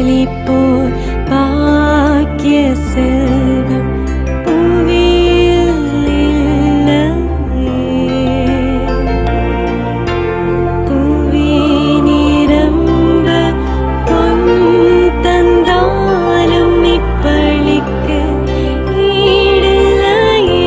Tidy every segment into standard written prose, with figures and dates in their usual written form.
அளிப்போர் பாக்கிய செல்வம் புவியில் இல்லையே. புவி நிரம்ப பொன் தந்தாலும் இப்பளிக்கு ஈடில்லையே.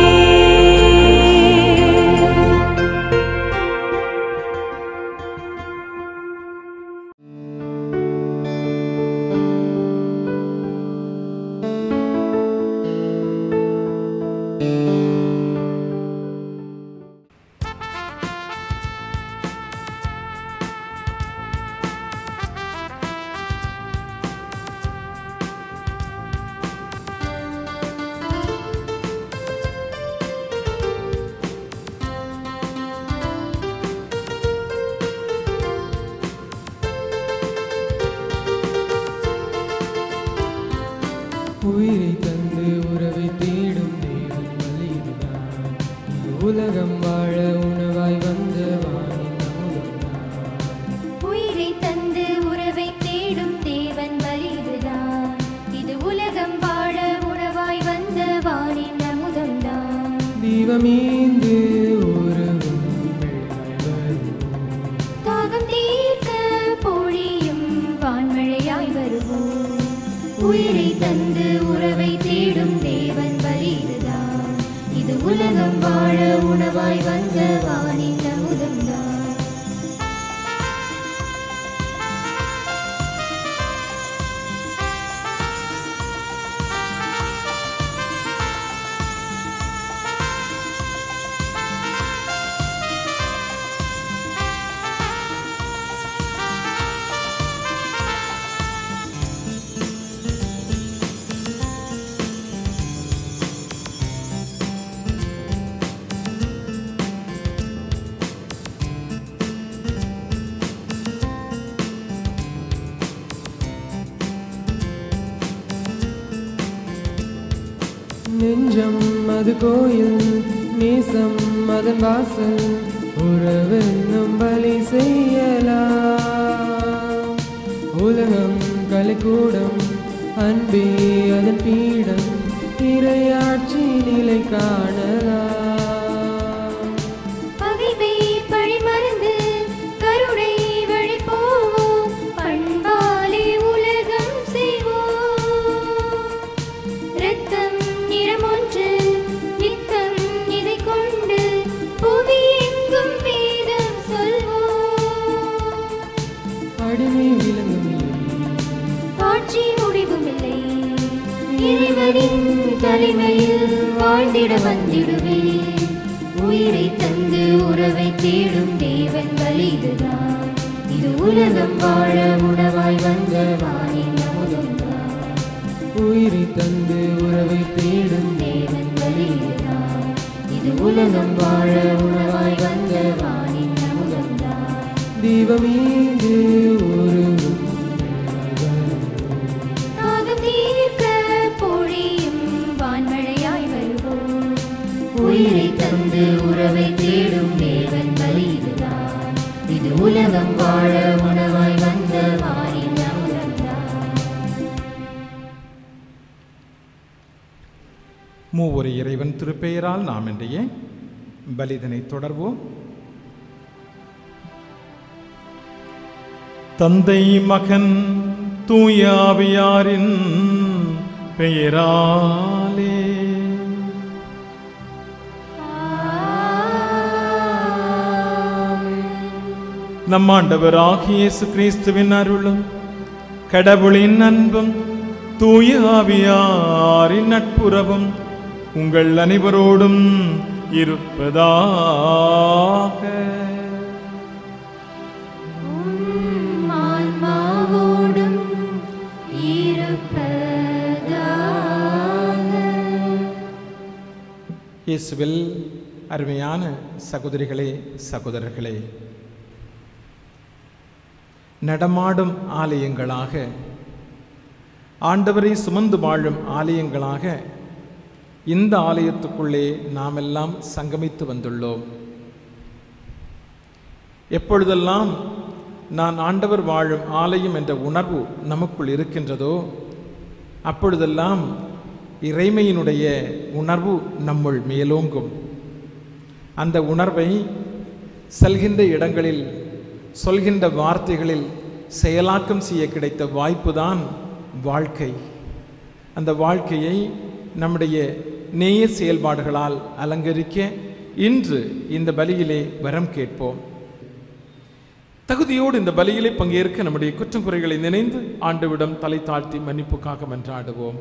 உயிரை தந்து உறவை தேடும் தேவன் வழிதான். உலகம் வாழ உணவாய் வந்த வானின் அமுதம்தான். உயிரை தந்து உறவை தேடும் தேவன் வழிதான். இது உலகம் வாழ உணவாய் வந்த வானின் அமுதம்தான். தீபமீந்து உருகும் தாகம் தீர்க்க பொழியும் வான்மழையாய் வருவோம். உயிரை தந்து உறவை தேடும் தேவன் வழிதான். இது உலகம் வாழ உணவாய் வந்த வானின் அமுதம்தான். நெஞ்சம் அது கோயில், நேசம் அதன் வாசல். உறவென்னும் பலி செய்யலாம். உலகம் கலைக்கூடம், அன்பே அதன் பீடம். இறையாட்சி நிலை காணலாம். பகைமை பழி மறந்து கருணை வழி போவோம். பண்பாலே உலகம் செய்வோம். இரத்தம் நிறமொன்று நித்தம் இதை கொண்டு புவி எங்கும் வேதம் சொல்வோம். அடிமை விலங்கும் இல்லை, ஆட்சி முடிவும் இல்லை. இறைவனின் தலைமையில் வாழ்ந்திட வந்திடுவே. உயிரை தந்து உறவை தேடும் தேவன் வழிதான். இது உலகம் வாழ உணவாய் வந்த வானின் அமுதம்தான். உயிரை தந்து உறவை தேடும் தேவன் வழிதான். இது உலகம் வாழ உணவாய் வந்த வானின் அமுதம்தான். தீபமீந்து உருகும் தாகம் தீர்க்க பொழியும் வான்மழையாய் வருவோம். உயிரை தந்து உறவை தேடும் தேவன் வழிதான். இது உலகம் வாழ உணவாய் வந்த வானின் அமுதம்தான். மூவொரு இறைவன் திருப்பெயரால் நாம் இன்றைய பலிதனை தொடர்வோம். தந்தை மகன் தூய ஆவியாரின் பெயராலே. நம் ஆண்டவராகிய இயேசு கிறிஸ்துவின் அருளும் கடவுளின் அன்பும் தூய ஆவியாரின் நட்புறவும் உங்கள் அனைவரோடும் இருப்பதாக. ஆன்மாவோடும் இருப்பதாக. இயேசுவில் அருமையான சகோதரிகளே சகோதரர்களே, நடமாடும் ஆலயங்களாக, ஆண்டவரை சுமந்து வாழும் ஆலயங்களாக இந்த ஆலயத்துக்குள்ளே நாமெல்லாம் சங்கமித்து வந்துள்ளோம். எப்பொழுதெல்லாம் நான் ஆண்டவர் வாழும் ஆலயம் என்ற உணர்வு நமக்குள் இருக்கின்றதோ அப்பொழுதெல்லாம் இறைமையினுடைய உணர்வு நம்முள் மேலோங்கும். அந்த உணர்வை செல்கின்ற இடங்களில், சொல்கின்ற வார்த்தைகளில் செயலாக்கம் செய்ய கிடைத்த வாய்ப்புதான் வாழ்க்கை. அந்த வாழ்க்கையை நம்முடைய நேய செயல்பாடுகளால் அலங்கரிக்க இன்று இந்த பலியிலே வரம் கேட்போம். தகுதியோடு இந்த பலியிலே பங்கேற்க நம்முடைய குற்றம் குறைகளை நினைந்து ஆண்டவிடம் தலை தாழ்த்தி மன்னிப்புக்காக மன்றாடுவோம்.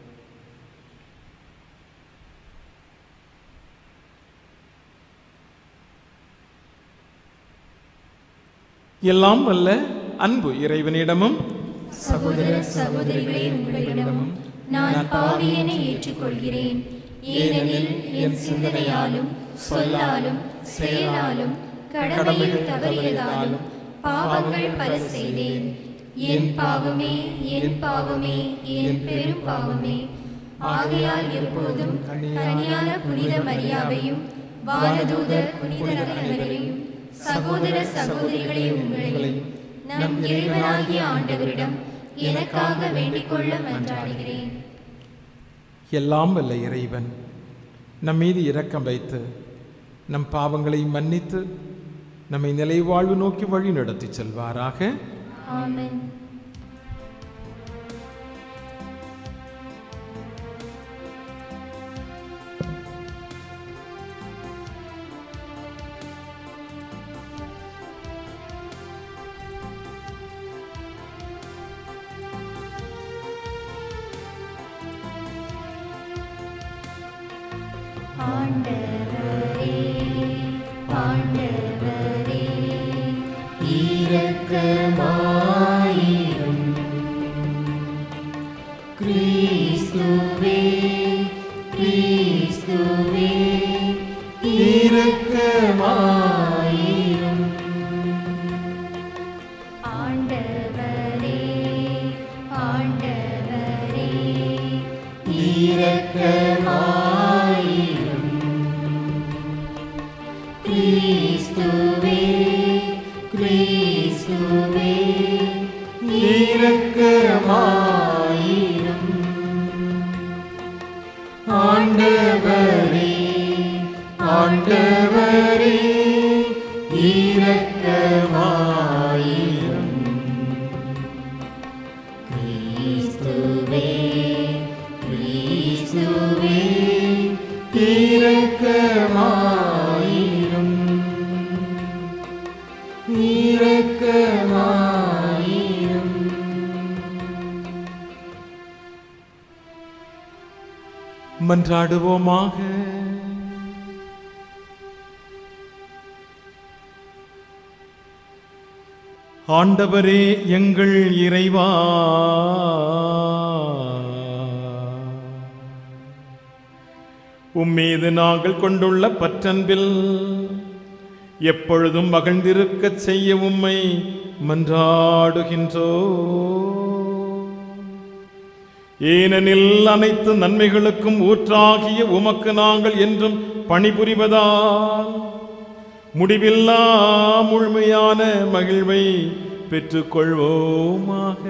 எல்லாம் வல்ல அன்பு இறைவனிடமும் சகோதர சகோதரிகளே, உங்களிடமும் நான் பாவியனை ஏற்றுக்கொள்கிறேன். ஏனெனில் என் சிந்தனையாலும் சொல்லாலும் செயலாலும் கடமையில் தவறியதாலும் பாவங்கள் பல செய்தேன். என் பாவமே, என் பாவமே, என் பெரும் பாவமே. ஆகையால் எப்போதும் கன்னியான புனித மரியாவையும் வானதூதர் புனிதர் அனைவரையும் சகோதர சகோதரிகளே, உங்களையும் நம் இறைவனாகிய ஆண்டவரிடம் எனக்காக வேண்டிக் கொள்ள மன்றாடுகிறேன். எல்லாம் வல்ல இறைவன் நம் மீது இரக்கம் வைத்து நம் பாவங்களை மன்னித்து நம்மை நிலைவாழ்வு நோக்கி வழி நடத்தி செல்வாராக. ஆமென். ஆண்டவரே, ஆண்டவரே, இரக்கமாயிரும். கிறிஸ்துவே, கிறிஸ்துவே, இரக்கமாயிரும். ஆண்டவரே, ஆண்டவரே, இரக்கமாயிரும். கிறிஸ்துவே, கிறிஸ்துவே, இரக்கமாயிரும். ஆண்டவரே, ஆண்டவரே, இரக்கமாயிரும். கிறிஸ்துவே, கிறிஸ்துவே, இரக்கமாயிரும். இரக்கமாயிரும். மன்றாடுவோமாக. ஆண்டவரே எங்கள் இறைவா, உம்மீது நாங்கள் கொண்டுள்ள பற்றன்பில் எப்பொழுதும் மகிழ்ந்திருக்கச் செய்ய உம்மை மன்றாடுகின்றோ. ஏனெனில் அனைத்து நன்மைகளுக்கும் ஊற்றாகிய உமக்கு நாங்கள் என்றும் பணிபுரிவதால் முடிவில்லா முழுமையான மகிழ்வை பெற்றுக்கொள்வோமாக.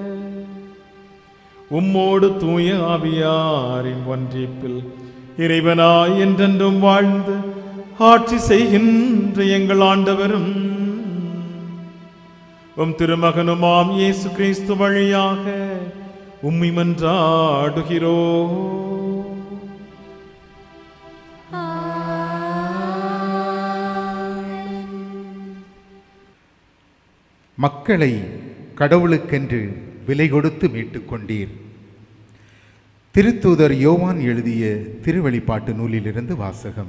உம்மோடு தூய ஆவியாரின் ஒன்றிப்பில் இறைவனாய் என்றென்றும் வாழ்ந்து ஆட்சி செய்கின்ற எங்கள் ஆண்டவரும் உம் திருமகனுமாம் இயேசு கிறிஸ்து வழியாக உம்மை மன்றாடுகிறோம். மக்களை கடவுளுக்கென்று விலை கொடுத்து மீட்டுக் கொண்டீர். திருத்தூதர் யோவான் எழுதிய திருவெளிப்பாட்டு நூலிலிருந்து வாசகம்.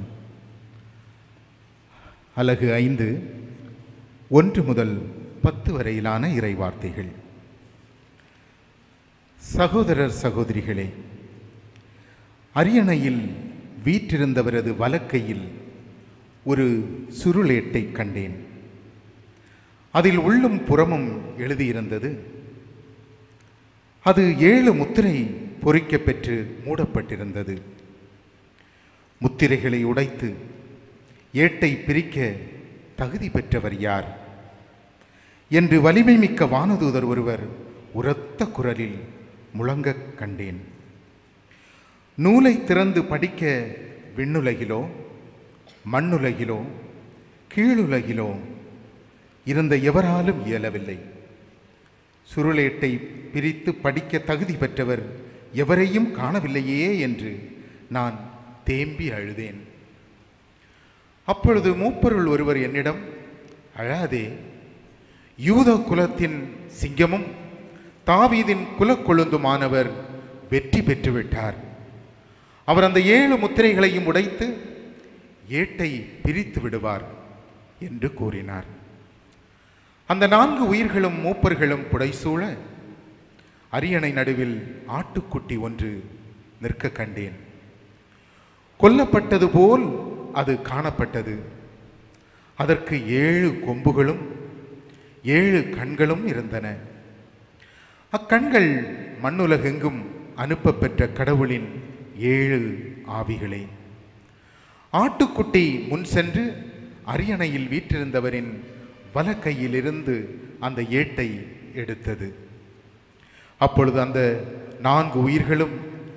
அலகு 5, 1 முதல் 10 வரையிலான இறைவார்த்தைகள். சகோதரர் சகோதரிகளே, அரியணையில் வீற்றிருந்தவரது வலக்கையில் ஒரு சுருளேட்டை கண்டேன். அதில் உள்ளும் புறமும் எழுதியிருந்தது. அது 7 முத்திரை பொறிக்கப் பெற்று மூடப்பட்டிருந்தது. முத்திரைகளை உடைத்து ஏட்டை பிரிக்க தகுதி பெற்றவர் யார்? என்று வலிமை மிக்க வானதூதர் ஒருவர் உரத்த குரலில் முழங்கக் கண்டேன். நூலை திறந்து படிக்க விண்ணுலகிலோ மண்ணுலகிலோ கீழுலகிலோ இருந்த எவராலும் இயலவில்லை. சுருளேட்டை பிரித்து படிக்க தகுதி பெற்றவர் எவரையும் காணவில்லையே என்று நான் தேம்பி அழுதேன். அப்பொழுது மூப்பருள் ஒருவர் என்னிடம், அழாதே, யூத குலத்தின் சிங்கமும் தாவீதின் குலக்கொழுந்துமானவர் வெற்றி பெற்றுவிட்டார். அவர் அந்த 7 முத்திரைகளையும் உடைத்து ஏட்டை பிரித்து விடுவார் என்று கூறினார். அந்த 4 உயிர்களும் மூப்பர்களும் புடைசூழ அரியணை நடுவில் ஆட்டுக்குட்டி ஒன்று நிற்க கண்டேன். கொல்லப்பட்டது போல் அது காணப்பட்டது. அதற்கு 7 கொம்புகளும் 7 கண்களும் இருந்தன. அக்கண்கள் மண்ணுலகெங்கும் அனுப்ப பெற்ற கடவுளின் 7 ஆவிகளே. ஆட்டுக்குட்டி முன் சென்று அரியணையில் வீற்றிருந்தவரின் வலக்கையிலிருந்து அந்த ஏட்டை எடுத்தது. அப்பொழுது அந்த 4 உயிர்களும்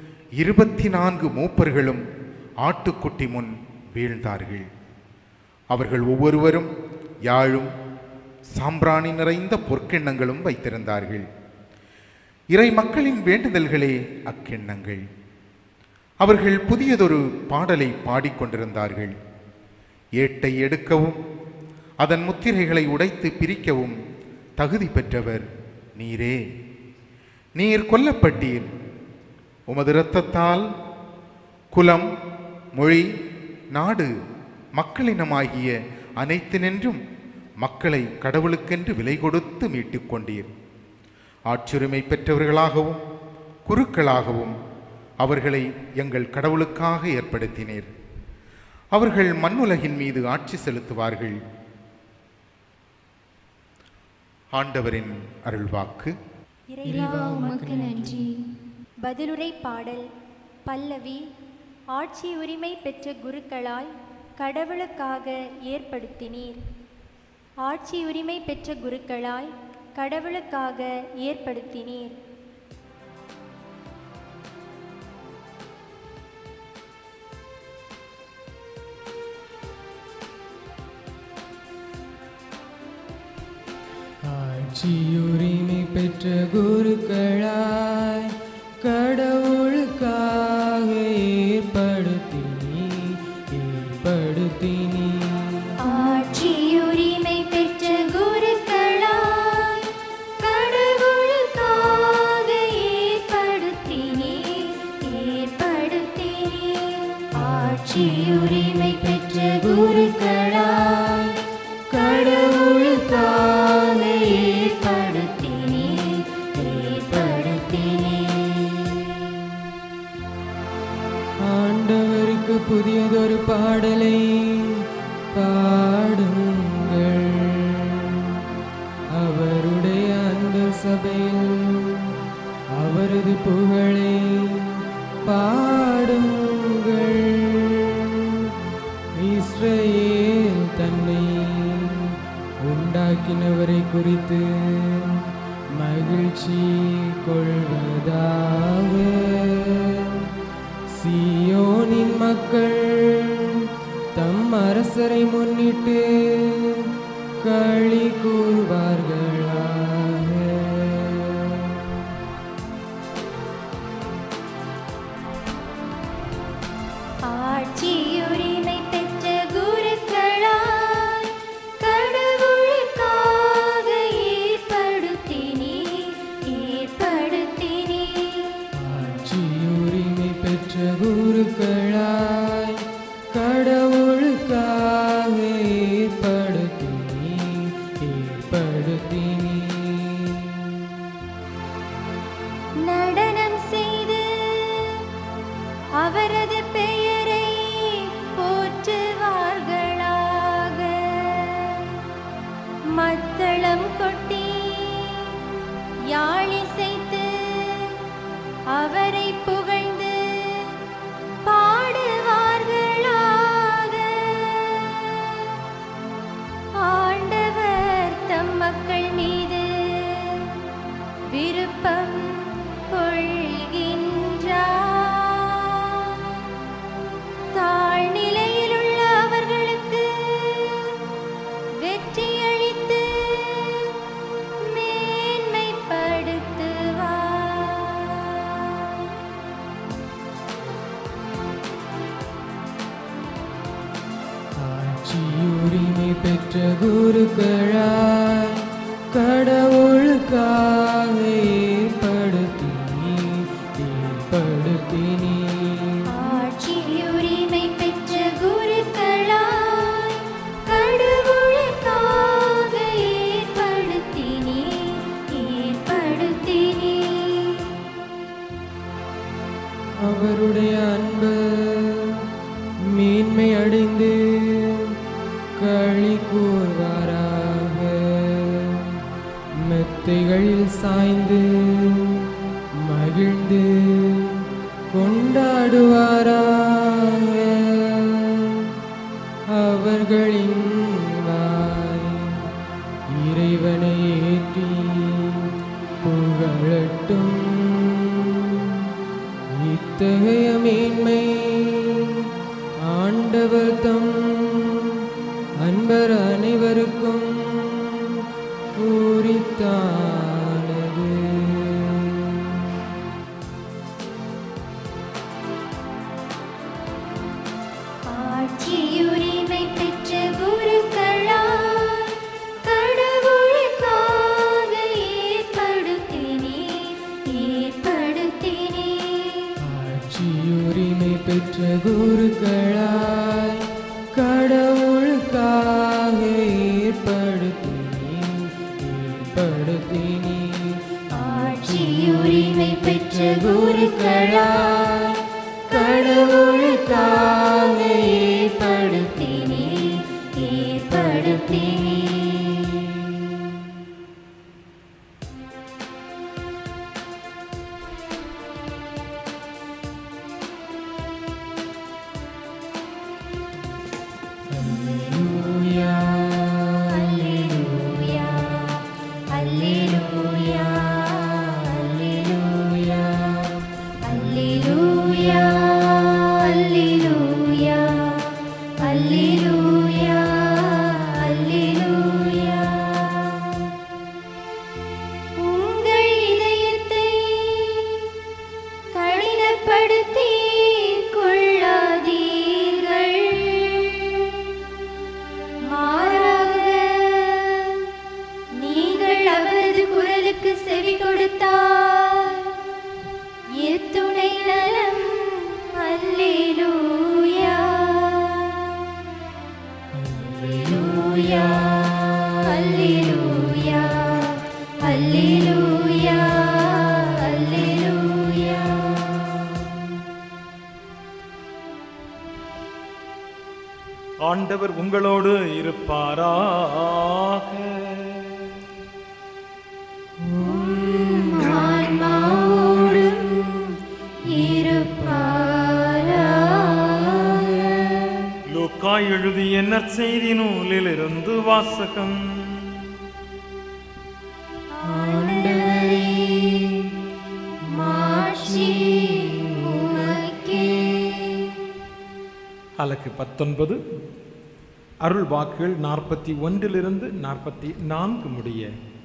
24 மூப்பர்களும் ஆட்டுக்குட்டி முன் வீழ்ந்தார்கள். அவர்கள் ஒவ்வொருவரும் யாழும் சாம்பிராணி நிறைந்த பொற்கிண்ணங்களும் வைத்திருந்தார்கள். இறை மக்களின் வேண்டுதல்களே அக்கிண்ணங்கள். அவர்கள் புதியதொரு பாடலை பாடிக்கொண்டிருந்தார்கள். ஏட்டை எடுக்கவும் அதன் முத்திரைகளை உடைத்து பிரிக்கவும் தகுதி பெற்றவர் நீரே. நீர் கொல்லப்பட்டீர். உமது இரத்தத்தால் குலம், மொழி, நாடு, மக்களினமாகிய அனைத்தினின்றும் மக்களை கடவுளுக்கென்று விலை கொடுத்து மீட்டுக் கொண்டீர். ஆட்சியுரிமை பெற்றவர்களாகவும் குருக்களாகவும் அவர்களை எங்கள் கடவுளுக்காக ஏற்படுத்தினீர். அவர்கள் மண்ணுலகின் மீது ஆட்சி செலுத்துவார்கள். ஆண்டவரின் அருள்வாக்கு. இறைவா உமக்கு நன்றி. பதிலுரை பாடல். பல்லவி. ஆட்சி உரிமை பெற்ற குருக்களாய் கடவுளுக்காக ஏற்படுத்தினீர். ஆட்சி உரிமை பெற்ற குருக்களாய் கடவுளுக்காக ஏற்படுத்தினீர். ஆட்சியுரிமை பெற்ற குருக்களாய் கடவுளுக்காக ஏற்படுத்தினீர். ஆட்சியுரிமை பெற்ற குருக்களாய் கடவுளுக்காக ஏற்படுத்தினீர். ஆட்சியுரிமை பெற்ற குருக்களாய் கடவுளுக்காக ஏற்படுத்தினீர். ஆண்டவருக்கு புதியதொரு பாடலை பாடுங்கள். அவருடைய அன்பு சபையில் அவரது புகழை பாடுங்கள். இஸ்ரவேல் தன்னை உண்டாக்கினவரை குறித்து மகிழ்ச்சி கொள்வதாக. சீயோனின் மக்கள் தம் அரசரை முன்னிட்டு களி கூர்வார்களாக. ஆட்சியுரிமை பெற்ற குருக்களாய் கடவுளுக்காக ஏற்படுத்தினீர். ஆட்சியுரிமை பெற்ற குருக்களாய் கடவுளுக்காக ஏற்படுத்தினீர். நடனம் செய்து அவரது பெயரை போற்றுவார்களாக. மத்தளம் கொட்டி யாழிசைத்து அவரை புகழ்ந்து பாடுவார்களாக. ஆண்டவர் தம் மக்கள் குருக்களாய் கடவுளுக்காக ஏற்படுத்தினி ஆட்சி உரிமை பெற்ற குருக்களாய் கடவுளுக்காக ஏற்படுத்தினி அவருடைய அன்பு மேன்மை அடைந்து களி கூர்வாராக மெத்தைகளில் சாய்ந்து மகிழ்ந்து கொண்டாடுவாராக அவர்களின் வாய் இறைவனை ஏற்றி புகழட்டும். இத்தகைய மேன்மை ஆண்டவர் தம் அன்பர் அனைவருக்கும் உரித்தானது. ஆட்சியுரிமை பெற்ற குருக்களாய் கடவுளுக்காக ஏற்படுத்தினி ஆட்சியுரிமை பெற்ற குருக்களாய் கடவுளுக்காக ஏற்படுத்தினி ஆட்சியுரிமை பெற்ற குருக்களாய் கடவுளுக்காக ஏற்படுத்தினி அல்லேலூயா அல்லேலூயா அல்லேலூயா அல்லேலூயா அல்லேலூயா அல்லேலூயா அல்லேலூயா. உங்கள் இதயத்தை கடினப்படுத்தி கொள்ளாதீர்கள், மாறாக நீங்கள் அவரது குரலுக்கு செவி கொடுத்தால் எத்துணை நலம். அல்லேலூயா அல்லேலூயா அல்லேலூயா அல்லேலூயா அல்லேலூயா. ஆண்டவர் உங்களோடு இருப்பாராக. ஆன்மாவோடும் இருப்பாராக. லூக்கா எழுதிய நற்செய்தி நூலிலிருந்து வாசகம். ஆண்டவரே, மாட்சி உமக்கே. அலகு 19 அருள் வாக்குகள் 41 44 முடிய.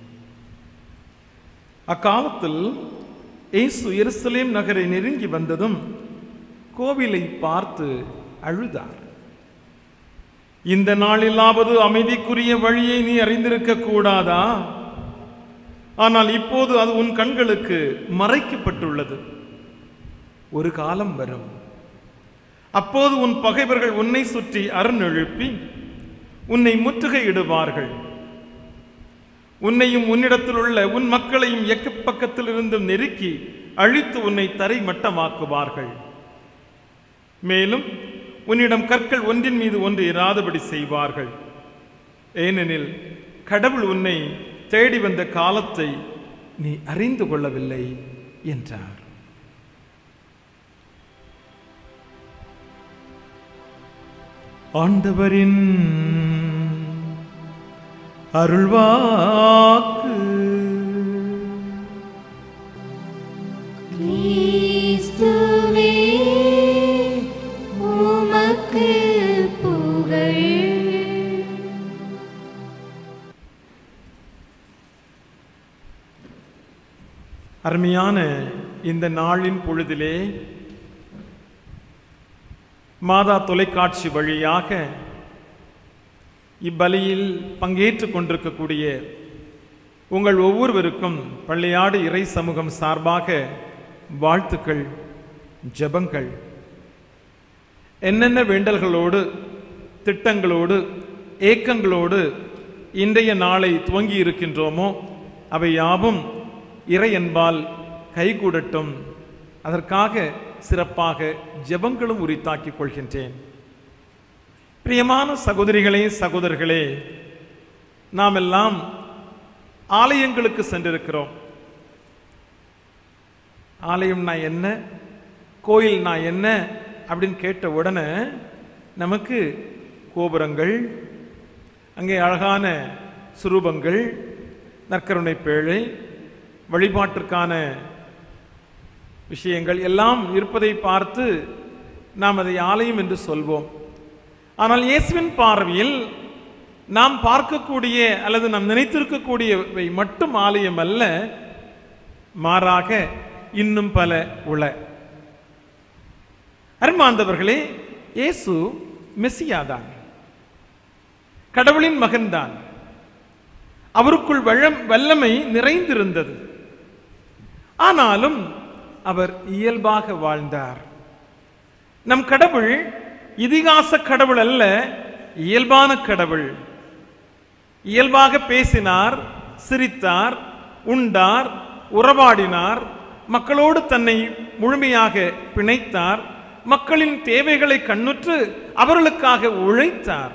அக்காலத்தில் இயேசு எருசலேம் நகரை நெருங்கி வந்ததும் கோவிலை பார்த்து அழுதார். இந்த நாளிலாவது அமைதிக்குரிய வழியை நீ அறிந்திருக்க கூடாதா? ஆனால் இப்போது அது உன் கண்களுக்கு மறைக்கப்பட்டுள்ளது. ஒரு காலம் வரும், அப்போது உன் பகைவர்கள் உன்னை சுற்றி அரணெழுப்பி உன்னை முற்றுகையிடுவார்கள். உன்னையும் உன்னிடத்தில் உள்ள உன் மக்களையும் எக்கப்பக்கத்தில் இருந்து நெருக்கி அழித்து உன்னை தரை மட்டமாக்குவார்கள். மேலும் உன்னிடம் கற்கள் ஒன்றின் மீது ஒன்று இராதபடி செய்வார்கள். ஏனெனில் கடவுள் உன்னை தேடி வந்த காலத்தை நீ அறிந்து கொள்ளவில்லை என்றார். ஆண்டவரின் அருள்வாக்கு. கிறிஸ்துவே, உமக்கு புகழ். அருமையான இந்த நாளின் பொழுதிலே மாதா தொலைக்காட்சி வழியாக இப்பலியில் பங்கேற்று கொண்டிருக்கக்கூடிய உங்கள் ஒவ்வொருவருக்கும் பள்ளியாடு இறை சமூகம் சார்பாக வாழ்த்துக்கள், ஜெபங்கள். என்னென்ன வேண்டல்களோடு, திட்டங்களோடு, ஏக்கங்களோடு இன்றைய நாளை துவங்கி இருக்கின்றோமோ அவை யாவும் இறை அன்பால் கைகூடட்டும். அதற்காக சிறப்பாக ஜெபங்களும் உரித்தாக்கிக் கொள்கின்றேன். பிரியமான சகோதரிகளே, சகோதரர்களே, நாம் எல்லாம் ஆலயங்களுக்கு சென்றிருக்கிறோம். ஆலயம்னா என்ன, கோயில்னா என்ன அப்படின்னு கேட்ட உடனே நமக்கு கோபுரங்கள், அங்கே அழகான சுரூபங்கள், நற்கருணை பேழை, வழிபாட்டிற்கான விஷயங்கள் எல்லாம் இருப்பதை பார்த்து நாம் அதை ஆலயம் என்று சொல்வோம். ஆனால் இயேசுவின் பார்வையில் நாம் பார்க்கக்கூடிய அல்லது நாம் நினைத்திருக்கக்கூடியவை மட்டும் ஆலயம் அல்ல, மாறாக இன்னும் பல உள. அருமாந்தவர்களே, இயேசு மெசியாதான், கடவுளின் மகன்தான். அவருக்குள் வல்லமை நிறைந்திருந்தது. ஆனாலும் அவர் இயல்பாக வாழ்ந்தார். நம் கடவுள் இதிகாச கடவுள் அல்ல, இயல்பான கடவுள். இயல்பாக பேசினார், சிரித்தார், உண்டார், உறவாடினார், மக்களோடு தன்னை முழுமையாக பிணைத்தார், மக்களின் தேவைகளை கண்ணுற்று அவர்களுக்காக உழைத்தார்.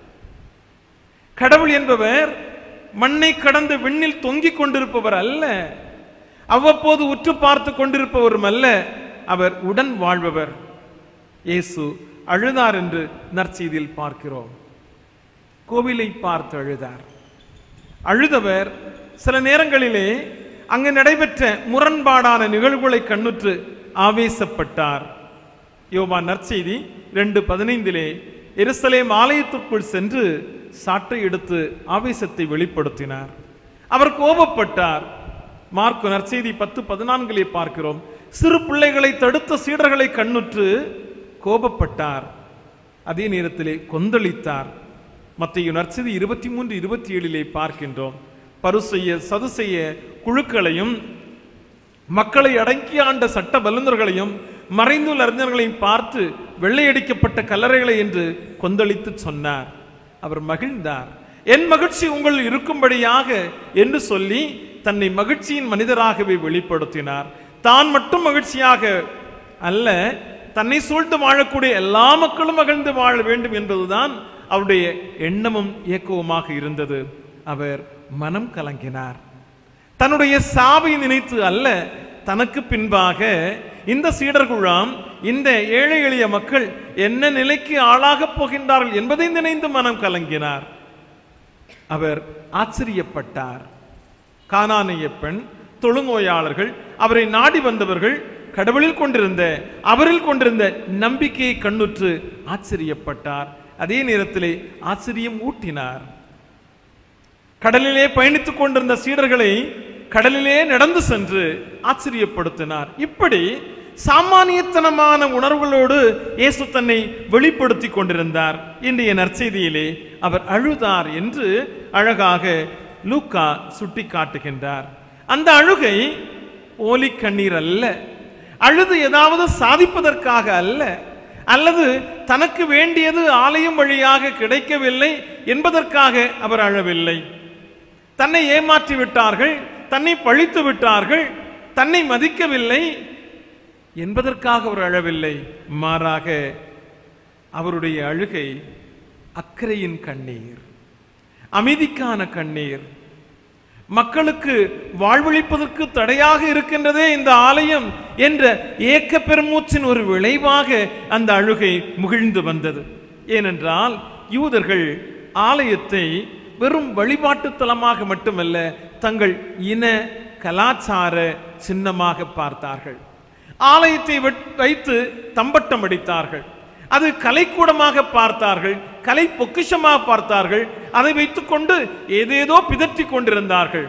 கடவுள் என்பவர் மண்ணை கடந்து விண்ணில் தொங்கிக் கொண்டிருப்பவர் அல்ல, அவ்வப்போது உற்று பார்த்து கொண்டிருப்பவரும் அல்ல, அவர் உடன் வாழ்பவர். இயேசு அழுதார் என்று நற்செய்தியில் பார்க்கிறோம். கோவிலை பார்த்து அழுதார். அழுதவர் சில நேரங்களிலே அங்கு நடைபெற்ற முரண்பாடான நிகழ்வுகளை கண்ணுற்று ஆவேசப்பட்டார். யோவான் நற்செய்தி 2:15 எருசலேம் ஆலயத்திற்குள் சென்று சாட்டை எடுத்து ஆவேசத்தை வெளிப்படுத்தினார். அவர் கோபப்பட்டார். மார்க்கு நற்செய்தி 10:14 பார்க்கிறோம். சிறு பிள்ளைகளை தடுத்த சீடர்களை கண்ணுற்று கோபப்பட்டார். அதே நேரத்திலே கொந்தளித்தார். மத்தேயு நற்செய்தி 23:27 பார்க்கின்றோம். பரிசேய சதுசேய குழுக்களையும் மக்களை அடக்கி ஆண்ட சட்ட வல்லுநர்களையும் மறைந்துள்ள அறிஞர்களையும் பார்த்து வெள்ளையடிக்கப்பட்ட கல்லறைகளை என்று கொந்தளித்து சொன்னார். அவர் மகிழ்ந்தார். என் மகிழ்ச்சி உங்கள் இருக்கும்படியாக என்று சொல்லி தன்னை மகிழ்ச்சியின் மனிதராகவே வெளிப்படுத்தினார். தான் மட்டும் மகிழ்ச்சியாக அல்ல, தன்னை சூழ்ந்து வாழக்கூடிய எல்லா மக்களும் மகிழ்ந்து வாழ வேண்டும் என்பதுதான் அவருடைய எண்ணமும் இயக்கவுமாக இருந்தது. அவர் மனம் கலங்கினார். தன்னுடைய சாவை நினைத்து அல்ல, தனக்கு பின்பாக இந்த சீடர்குழாம், இந்த ஏழை எளிய மக்கள் என்ன நிலைக்கு ஆளாகப் போகின்றார்கள் என்பதை நினைந்து மனம் கலங்கினார். அவர் ஆச்சரியப்பட்டார். கானானிய பெண், தொழுநோயாளர்கள், அவரை நாடி வந்தவர்கள் கடவுளில் கொண்டிருந்த அவரில் கொண்டிருந்த நம்பிக்கையை கண்ணுற்று ஆச்சரியப்பட்டார். அதே நேரத்திலே ஆச்சரியம் ஊட்டினார். கடலிலே பயணித்துக் கொண்டிருந்த சீடர்களை கடலிலே நடந்து சென்று ஆச்சரியப்படுத்தினார். இப்படி சாமானியத்தனமான உணர்வுகளோடு இயேசு தன்னை வெளிப்படுத்தி கொண்டிருந்தார். இன்றைய நற்செய்தியிலே அவர் அழுதார் என்று அழகாக லூக்கா சுட்டி காட்டுகின்றார். அந்த அழுகை போலி கண்ணீர் அல்ல, அழுது ஏதாவது சாதிப்பதற்காக அல்ல, அல்லது தனக்கு வேண்டியது ஆலயம் வழியாக கிடைக்கவில்லை என்பதற்காக அவர் அழவில்லை. தன்னை ஏமாற்றி விட்டார்கள், தன்னை பழித்து விட்டார்கள், தன்னை மதிக்கவில்லை என்பதற்காக அவர் அழவில்லை. மாறாக அவருடைய அழுகை அக்கறையின் கண்ணீர், அமைதிக்கான கண்ணீர். மக்களுக்கு வாழ்வளிப்பதற்கு தடையாக இருக்கின்றதே இந்த ஆலயம் என்ற ஏக்க பெருமூச்சின் ஒரு விளைவாக அந்த அழுகை முகிழ்ந்து வந்தது. ஏனென்றால் யூதர்கள் ஆலயத்தை வெறும் வழிபாட்டு தலமாக மட்டுமல்ல, தங்கள் இன கலாச்சார சின்னமாக பார்த்தார்கள். ஆலயத்தை வைத்து தம்பட்டம் அடித்தார்கள். அது கலைக்கூடமாக பார்த்தார்கள், கலை பொக்கிஷமாக பார்த்தார்கள். அதை வைத்துக் கொண்டு ஏதேதோ பிதற்றி கொண்டிருந்தார்கள்.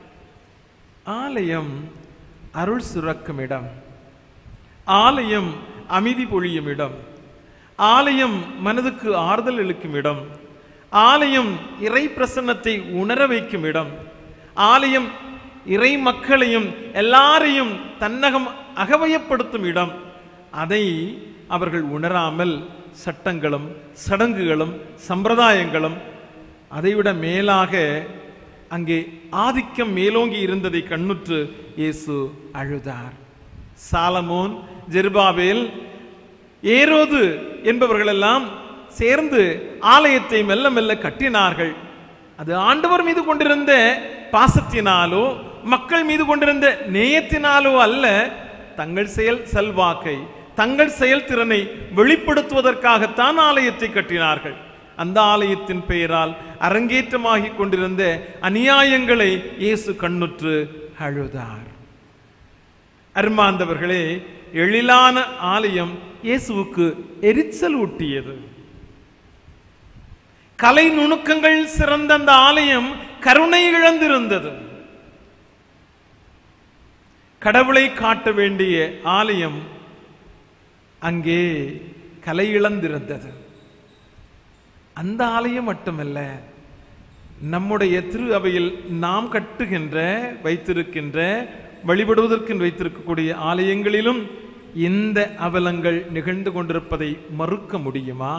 ஆலயம் அருள் சுரக்கும் இடம், ஆலயம் அமைதி பொழியும் இடம், ஆலயம் மனதுக்கு ஆறுதல் அளிக்கும் இடம், ஆலயம் இறை பிரசன்னத்தை உணர வைக்கும் இடம். ஆலயம் இறை மக்களையும் எல்லாரையும் தன்னகம் அகவயப்படுத்தும் இடம். அதை அவர்கள் உணராமல் சட்டங்களும் சடங்குகளும் சம்பிரதாயங்களும் அதைவிட மேலாக அங்கே ஆதிக்கம் மேலோங்கி இருந்ததை கண்ணுற்று இயேசு அழுதார். சாலமோன், ஜெருபாபேல், ஏரோது என்பவர்களெல்லாம் சேர்ந்து ஆலயத்தை மெல்ல மெல்ல கட்டினார்கள். அது ஆண்டவர் மீது கொண்டிருந்த பாசத்தினாலோ மக்கள் மீது கொண்டிருந்த நேயத்தினாலோ அல்ல, தங்கள் செல்வாக்கை தங்கள் செயல்திறனை வெளிப்படுத்துவதற்காகத்தான் ஆலயத்தை கட்டினார்கள். அந்த ஆலயத்தின் பெயரால் அரங்கேற்றமாகி கொண்டிருந்த அநியாயங்களை இயேசு கண்ணுற்று அழுதார். அருமாந்தவர்களே, எழிலான ஆலயம் இயேசுவுக்கு எரிச்சல் ஊட்டியது. கலை நுணுக்கங்கள் சிறந்த அந்த ஆலயம் கருணை இழந்திருந்தது. கடவுளை காட்ட வேண்டிய ஆலயம் அங்கே கலை இழந்திருந்தது. அந்த ஆலயம் மட்டுமல்ல, நம்முடைய திரு அவையில் நாம் கட்டுகின்ற வைத்திருக்கின்ற வழிபடுவதற்கு வைத்திருக்கக்கூடிய ஆலயங்களிலும் இந்த அவலங்கள் நிகழ்ந்து கொண்டிருப்பதை மறுக்க முடியுமா?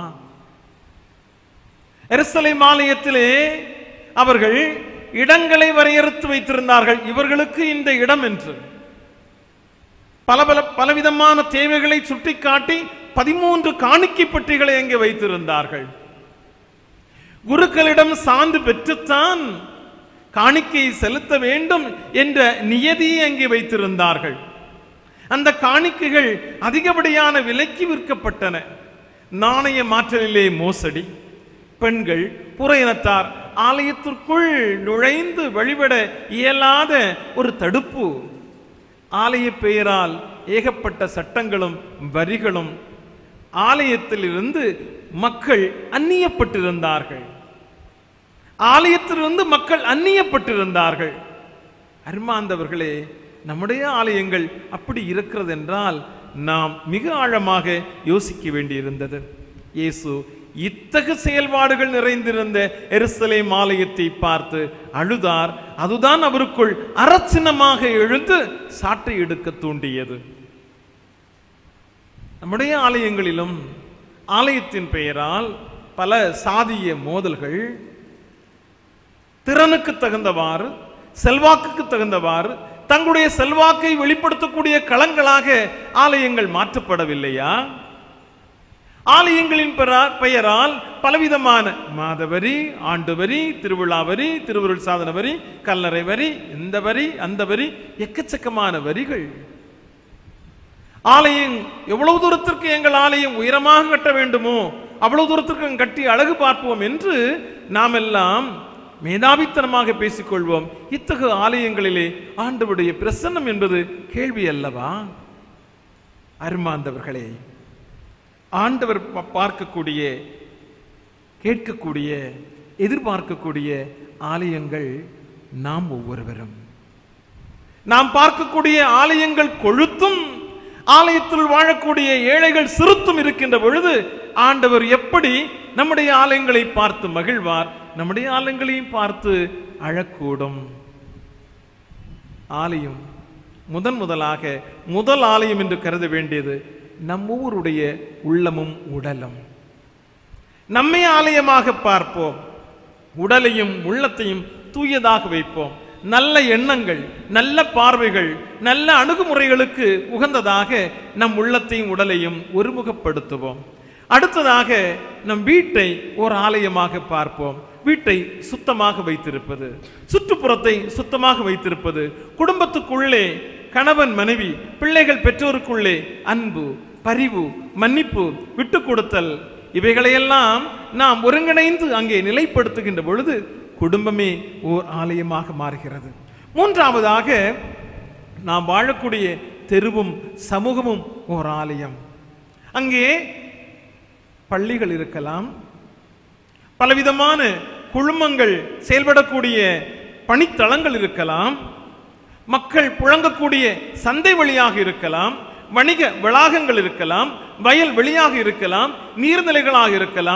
எருசலேம் ஆலயத்திலே அவர்கள் இடங்களை வரையறுத்து வைத்திருந்தார்கள். இவர்களுக்கு இந்த இடம் என்று பலவிதமான தேவைகளை சுட்டிக்காட்டி 13 காணிக்கை பெட்டிகளை அங்கே வைத்திருந்தார்கள். குருக்களிடம் சான்று பெற்றுத்தான் காணிக்கை செலுத்த வேண்டும் என்ற நியதியை அங்கே வைத்திருந்தார்கள். அந்த காணிக்கைகள் அதிகப்படியான விலைக்கு விற்கப்பட்டன. நாணய மாற்றலிலே மோசடி, பெண்கள், புற இனத்தார் ஆலயத்திற்குள் நுழைந்து வழிபட இயலாத ஒரு தடுப்பு, ஆலய பெயரால் ஏகப்பட்ட சட்டங்களும் வரிகளும், ஆலயத்திலிருந்து மக்கள் அந்நியப்பட்டிருந்தார்கள். ஆலயத்திலிருந்து மக்கள் அந்நியப்பட்டிருந்தார்கள். அருமாந்தவர்களே, நம்முடைய ஆலயங்கள் அப்படி இருக்கிறது என்றால் நாம் மிக ஆழமாக யோசிக்க வேண்டியிருந்தது. இயேசு இத்தகு செயல்பாடுகள் நிறைந்திருந்த எருசலேம் ஆலயத்தை பார்த்து அழுதார். அதுதான் அவருக்குள் அரசினமாக எழுந்து சாட்டை எடுக்க தூண்டியது. நம்முடைய ஆலயங்களிலும் ஆலயத்தின் பெயரால் பல சாதிய மோதல்கள், திறனுக்கு தகுந்தவாறு, செல்வாக்குக்கு தகுந்தவாறு தங்களுடைய செல்வாக்கை வெளிப்படுத்தக்கூடிய களங்களாக ஆலயங்கள் மாற்றப்படவில்லையா? ஆலயங்களின் பெயரால் பலவிதமான மாதவரி, ஆண்டு வரி, திருவிழா வரி, திருவருள் சாதன வரி, கல்லறை வரி, இந்த வரி, அந்த வரி, எக்கச்சக்கமான வரிகள். ஆலயம் எவ்வளவு தூரத்திற்கு எங்கள் ஆலயம் உயரமாக கட்ட வேண்டுமோ அவ்வளவு தூரத்திற்கு கட்டி அழகு பார்ப்போம் என்று நாம் எல்லாம் மேதாவித்தனமாக பேசிக்கொள்வோம். இத்தகைய ஆலயங்களிலே ஆண்டவருடைய பிரசன்னம் என்பது கேள்வி அல்லவா? அருமாந்தவர்களே, ஆண்டவர் பார்க்கக்கூடிய, கேட்கக்கூடிய, எதிர்பார்க்கக்கூடிய ஆலயங்கள் நாம் ஒவ்வொருவரும். நாம் பார்க்கக்கூடிய ஆலயங்கள் கொழுத்தும், ஆலயத்தில் வாழக்கூடிய ஏழைகள் சிறுத்தும் இருக்கின்ற பொழுது ஆண்டவர் எப்படி நம்முடைய ஆலயங்களை பார்த்து மகிழ்வார்? நம்முடைய ஆலயங்களையும் பார்த்து அழக்கூடும். ஆலயம் முதலாக முதல் ஆலயம் என்று கருத வேண்டியது நம்மூருடைய உள்ளமும் உடலும். நம்மை ஆலயமாக பார்ப்போம். உடலையும் உள்ளத்தையும் தூயதாக வைப்போம். நல்ல எண்ணங்கள், நல்ல பார்வைகள், நல்ல அணுகுமுறைகளுக்கு உகந்ததாக நம் உள்ளத்தையும் உடலையும் ஒருமுகப்படுத்துவோம். அடுத்ததாக நம் வீட்டை ஒரு ஆலயமாக பார்ப்போம். வீட்டை சுத்தமாக வைத்திருப்பது, சுற்றுப்புறத்தை சுத்தமாக வைத்திருப்பது, குடும்பத்துக்குள்ளே கணவன் மனைவி, பிள்ளைகள் பெற்றோருக்குள்ளே அன்பு, பரிவு, மன்னிப்பு, விட்டு கொடுத்தல், இவைகளையெல்லாம் நாம் ஒருங்கிணைந்து அங்கே நிலைப்படுத்துகின்ற பொழுது குடும்பமே ஓர் ஆலயமாக மாறுகிறது. மூன்றாவதாக நாம் வாழக்கூடிய தெருவும் சமூகமும் ஓர் ஆலயம். அங்கே பள்ளிகள் இருக்கலாம், பலவிதமான குழுமங்கள் செயல்படக்கூடிய பணித்தளங்கள் இருக்கலாம், மக்கள் புழங்கக்கூடிய சந்தை வழியாக இருக்கலாம், வணிக வளாகங்கள் இருக்கலாம், வயல் வெளியாக இருக்கலாம், நீர்நிலைகளாக இருக்கலாம்.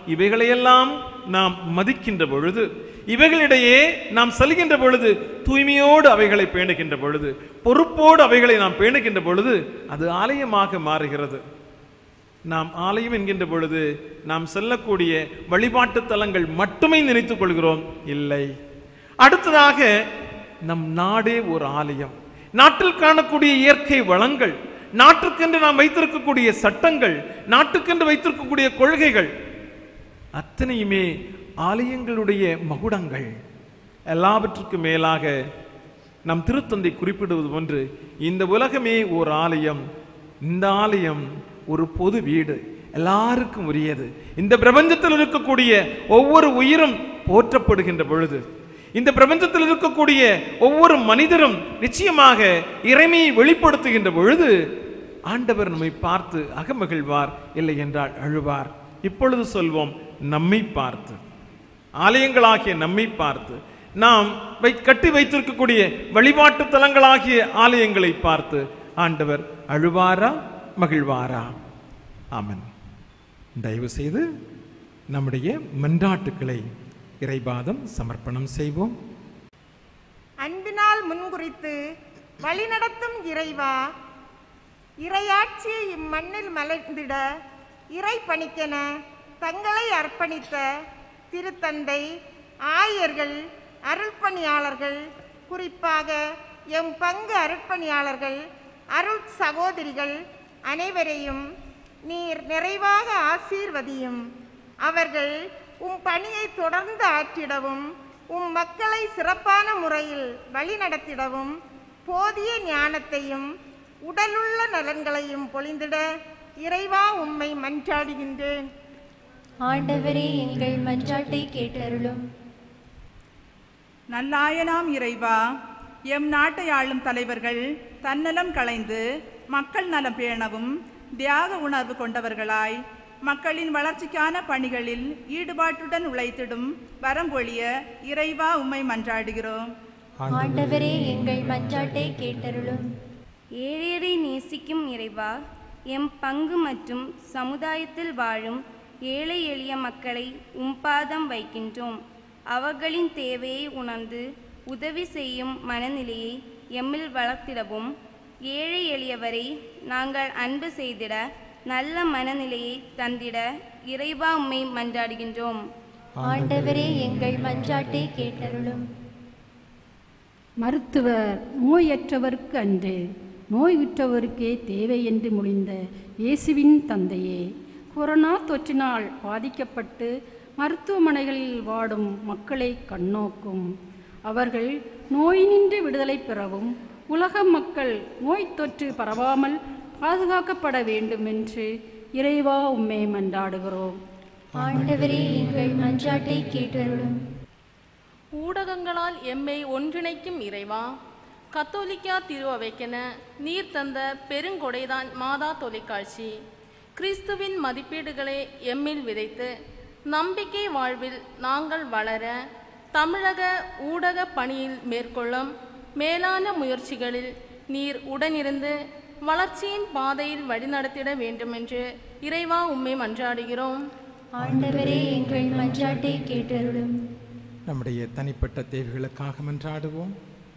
இவைகளையெல்லாம் நாம் மதிக்கின்ற பொழுது, இவைகளிடையே நாம் செல்கின்ற பொழுது, தூய்மையோடு அவைகளை பேணுகின்ற பொழுது, பொறுப்போடு அவைகளை நாம் பேணுகின்ற பொழுது அது ஆலயமாக மாறுகிறது. நாம் ஆலயம் என்கின்ற பொழுது நாம் செல்லக்கூடிய வழிபாட்டு தலங்கள் மட்டுமே நினைத்துக் கொள்கிறோம். இல்லை, அடுத்ததாக நம் நாடே ஒரு ஆலயம். நாட்டில் காணக்கூடிய இயற்கை வளங்கள், நாட்டுக்கென்று நாம் வைத்திருக்கக்கூடிய சட்டங்கள், நாட்டுக்கென்று வைத்திருக்கக்கூடிய கொள்கைகள் அத்தனையுமே ஆலயங்களுடைய மகுடங்கள். எல்லாவற்றுக்கும் மேலாக நம் திருத்தந்தை குறிப்பிடுவது போன்று இந்த உலகமே ஒரு ஆலயம். இந்த ஆலயம் ஒரு பொது வீடு, எல்லாருக்கும் உரியது. இந்த பிரபஞ்சத்தில் இருக்கக்கூடிய ஒவ்வொரு உயிரும் போற்றப்படுகின்ற பொழுது, இந்த பிரபஞ்சத்தில் இருக்கக்கூடிய ஒவ்வொரு மனிதரும் நிச்சயமாக இறைமையை வெளிப்படுத்துகின்ற பொழுது ஆண்டவர் நம்மை பார்த்து அகமகிழ்வார், இல்லை என்றால் அழுவார். இப்பொழுது சொல்வோம், நம்மை பார்த்து, ஆலயங்களாகிய நம்மை பார்த்து, நாம் கட்டி வைத்திருக்கக்கூடிய வழிபாட்டு தலங்களாகிய ஆலயங்களை பார்த்து ஆண்டவர் அழுவாரா, மகிழ்வாரா? ஆமென். தயவு செய்து நம்முடைய மன்றாட்டுக்களை இறைபாதம் சமர்ப்பணம் செய்வோம். அன்பினால் முன்குறித்து வழிநடத்தும் இறைவா, இறையாட்சியை இம்மண்ணில் மலர்ந்திட இறை பணிக்கென தங்களை அர்ப்பணித்த திருத்தந்தை, ஆயர்கள், அருள்பணியாளர்கள், குறிப்பாக எம் பங்கு அருட்பணியாளர்கள், அருள் சகோதரிகள் அனைவரையும் நீர் நிறைவாக ஆசீர்வதியும். அவர்கள் உம் பணியை தொடர்ந்து ஆற்றிடவும், உம் மக்களை சிறப்பான முறையில் வழிநடத்திடவும் போதிய ஞானத்தையும் உடலுள்ள நலன்களையும் பொழிந்திட இறைவா உம்மை மன்றாடுகின்றேன். ஆண்டவரே, எங்கள் மன்றாட்டை கேட்டருளும். நல்லாயனாம் இறைவா, எம் நாட்டை ஆளும் தலைவர்கள் தன்னலம் களைந்து மக்கள் நலம் பேணவும் தியாக உணர்வு கொண்டவர்களாய் மக்களின் வளர்ச்சிக்கான பணிகளில் ஈடுபாட்டுடன் உழைத்திடும் வரம்பொழிய இறைவா உம்மை மன்றாடுகிறோம். ஆண்டவரே, எங்கள் மன்றாட்டை கேட்டருளும். ஏழையரை நேசிக்கும் இறைவா, எம் பங்கு மற்றும் சமுதாயத்தில் வாழும் ஏழை எளிய மக்களை உம்பாதம் வைக்கின்றோம். அவர்களின் தேவையை உணர்ந்து உதவி செய்யும் மனநிலையை எம்மில் வளர்த்திடவும், ஏழை எளியவரை நாங்கள் அன்பு செய்திட நல்ல மனநிலையை தந்திட இறைவா உம்மை மன்றாடுகின்றோம். ஆண்டவரே, எங்கள் மன்றாட்டை கேட்டருளும். மருத்துவர் நோயற்றவருக்கு அன்று நோயுற்றவருக்கே தேவை என்று மொழிந்த இயேசுவின் தந்தையே, கொரோனா தொற்றினால் பாதிக்கப்பட்டு மருத்துவமனைகளில் வாடும் மக்களை கண்ணோக்கும். அவர்கள் நோயினின்று விடுதலை பெறவும் உலக மக்கள் நோய் தொற்று பரவாமல் பாதுகாக்கப்பட வேண்டும் என்று இறைவா உம்மை மன்றாடுகிறோம். ஆண்டவரே, எங்கள் மன்றாட்டை கேட்டருளும். ஊடகங்களால் எம்மை ஒன்றிணைக்கும் இறைவா, கத்தோலிக்கா திருஅவைக்கென நீர் தந்த பெருங்கொடைதான் மாதா தொலைக்காட்சி. கிறிஸ்துவின் மதிப்பீடுகளை எம்மில் விதைத்து நம்பிக்கை வாழ்வில் நாங்கள் வளர தமிழக ஊடக பணியில் மேற்கொள்ளும் மேலான முயற்சிகளில் நீர் உடனிருந்து வளர்ச்சியின் பாதையில் வழிநடத்திட வேண்டுமென்று இறைவா உம்மை மன்றாடுகிறோம். ஆண்டவரே, எங்கள் மன்றாட்டை கேட்டருளும். நம்முடைய தனிப்பட்ட தேவைகளுக்காக மன்றாடுவோம்.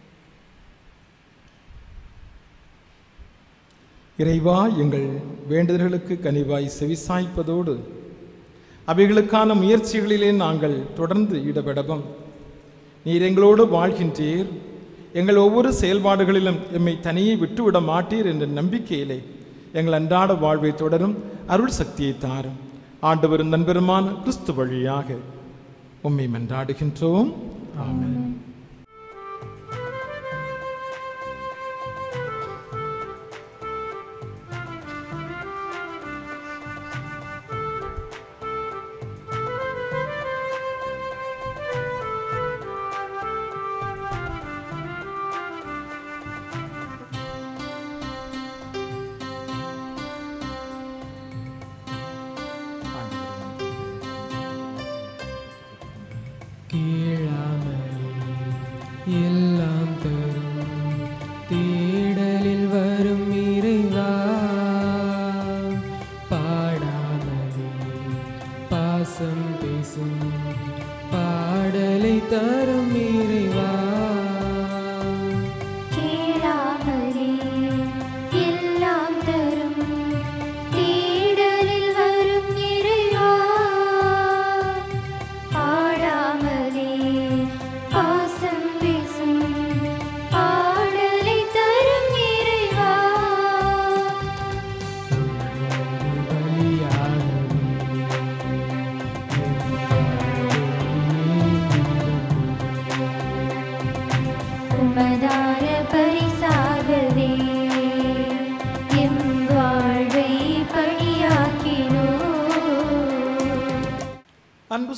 இறைவா, எங்கள் வேண்டுதல்களுக்கு கனிவாய் செவிசாய்ப்பதோடு அவைகளுக்கான முயற்சிகளிலே நாங்கள் தொடர்ந்து ஈடுபடவும் நீர் எங்களோடு வாழ்கின்றீர். எங்கள் ஒவ்வொரு செயல்பாடுகளிலும் எம்மை தனியே விட்டுவிட மாட்டீர் என்ற நம்பிக்கையிலே எங்கள் அன்றாட வாழ்வை தொடரும் அருள் சக்தியை தாரும். ஆண்டவரும் நண்பருமான கிறிஸ்து வழியாக உம்மை மன்றாடுகின்றோம். ஆமென். கீழாமலே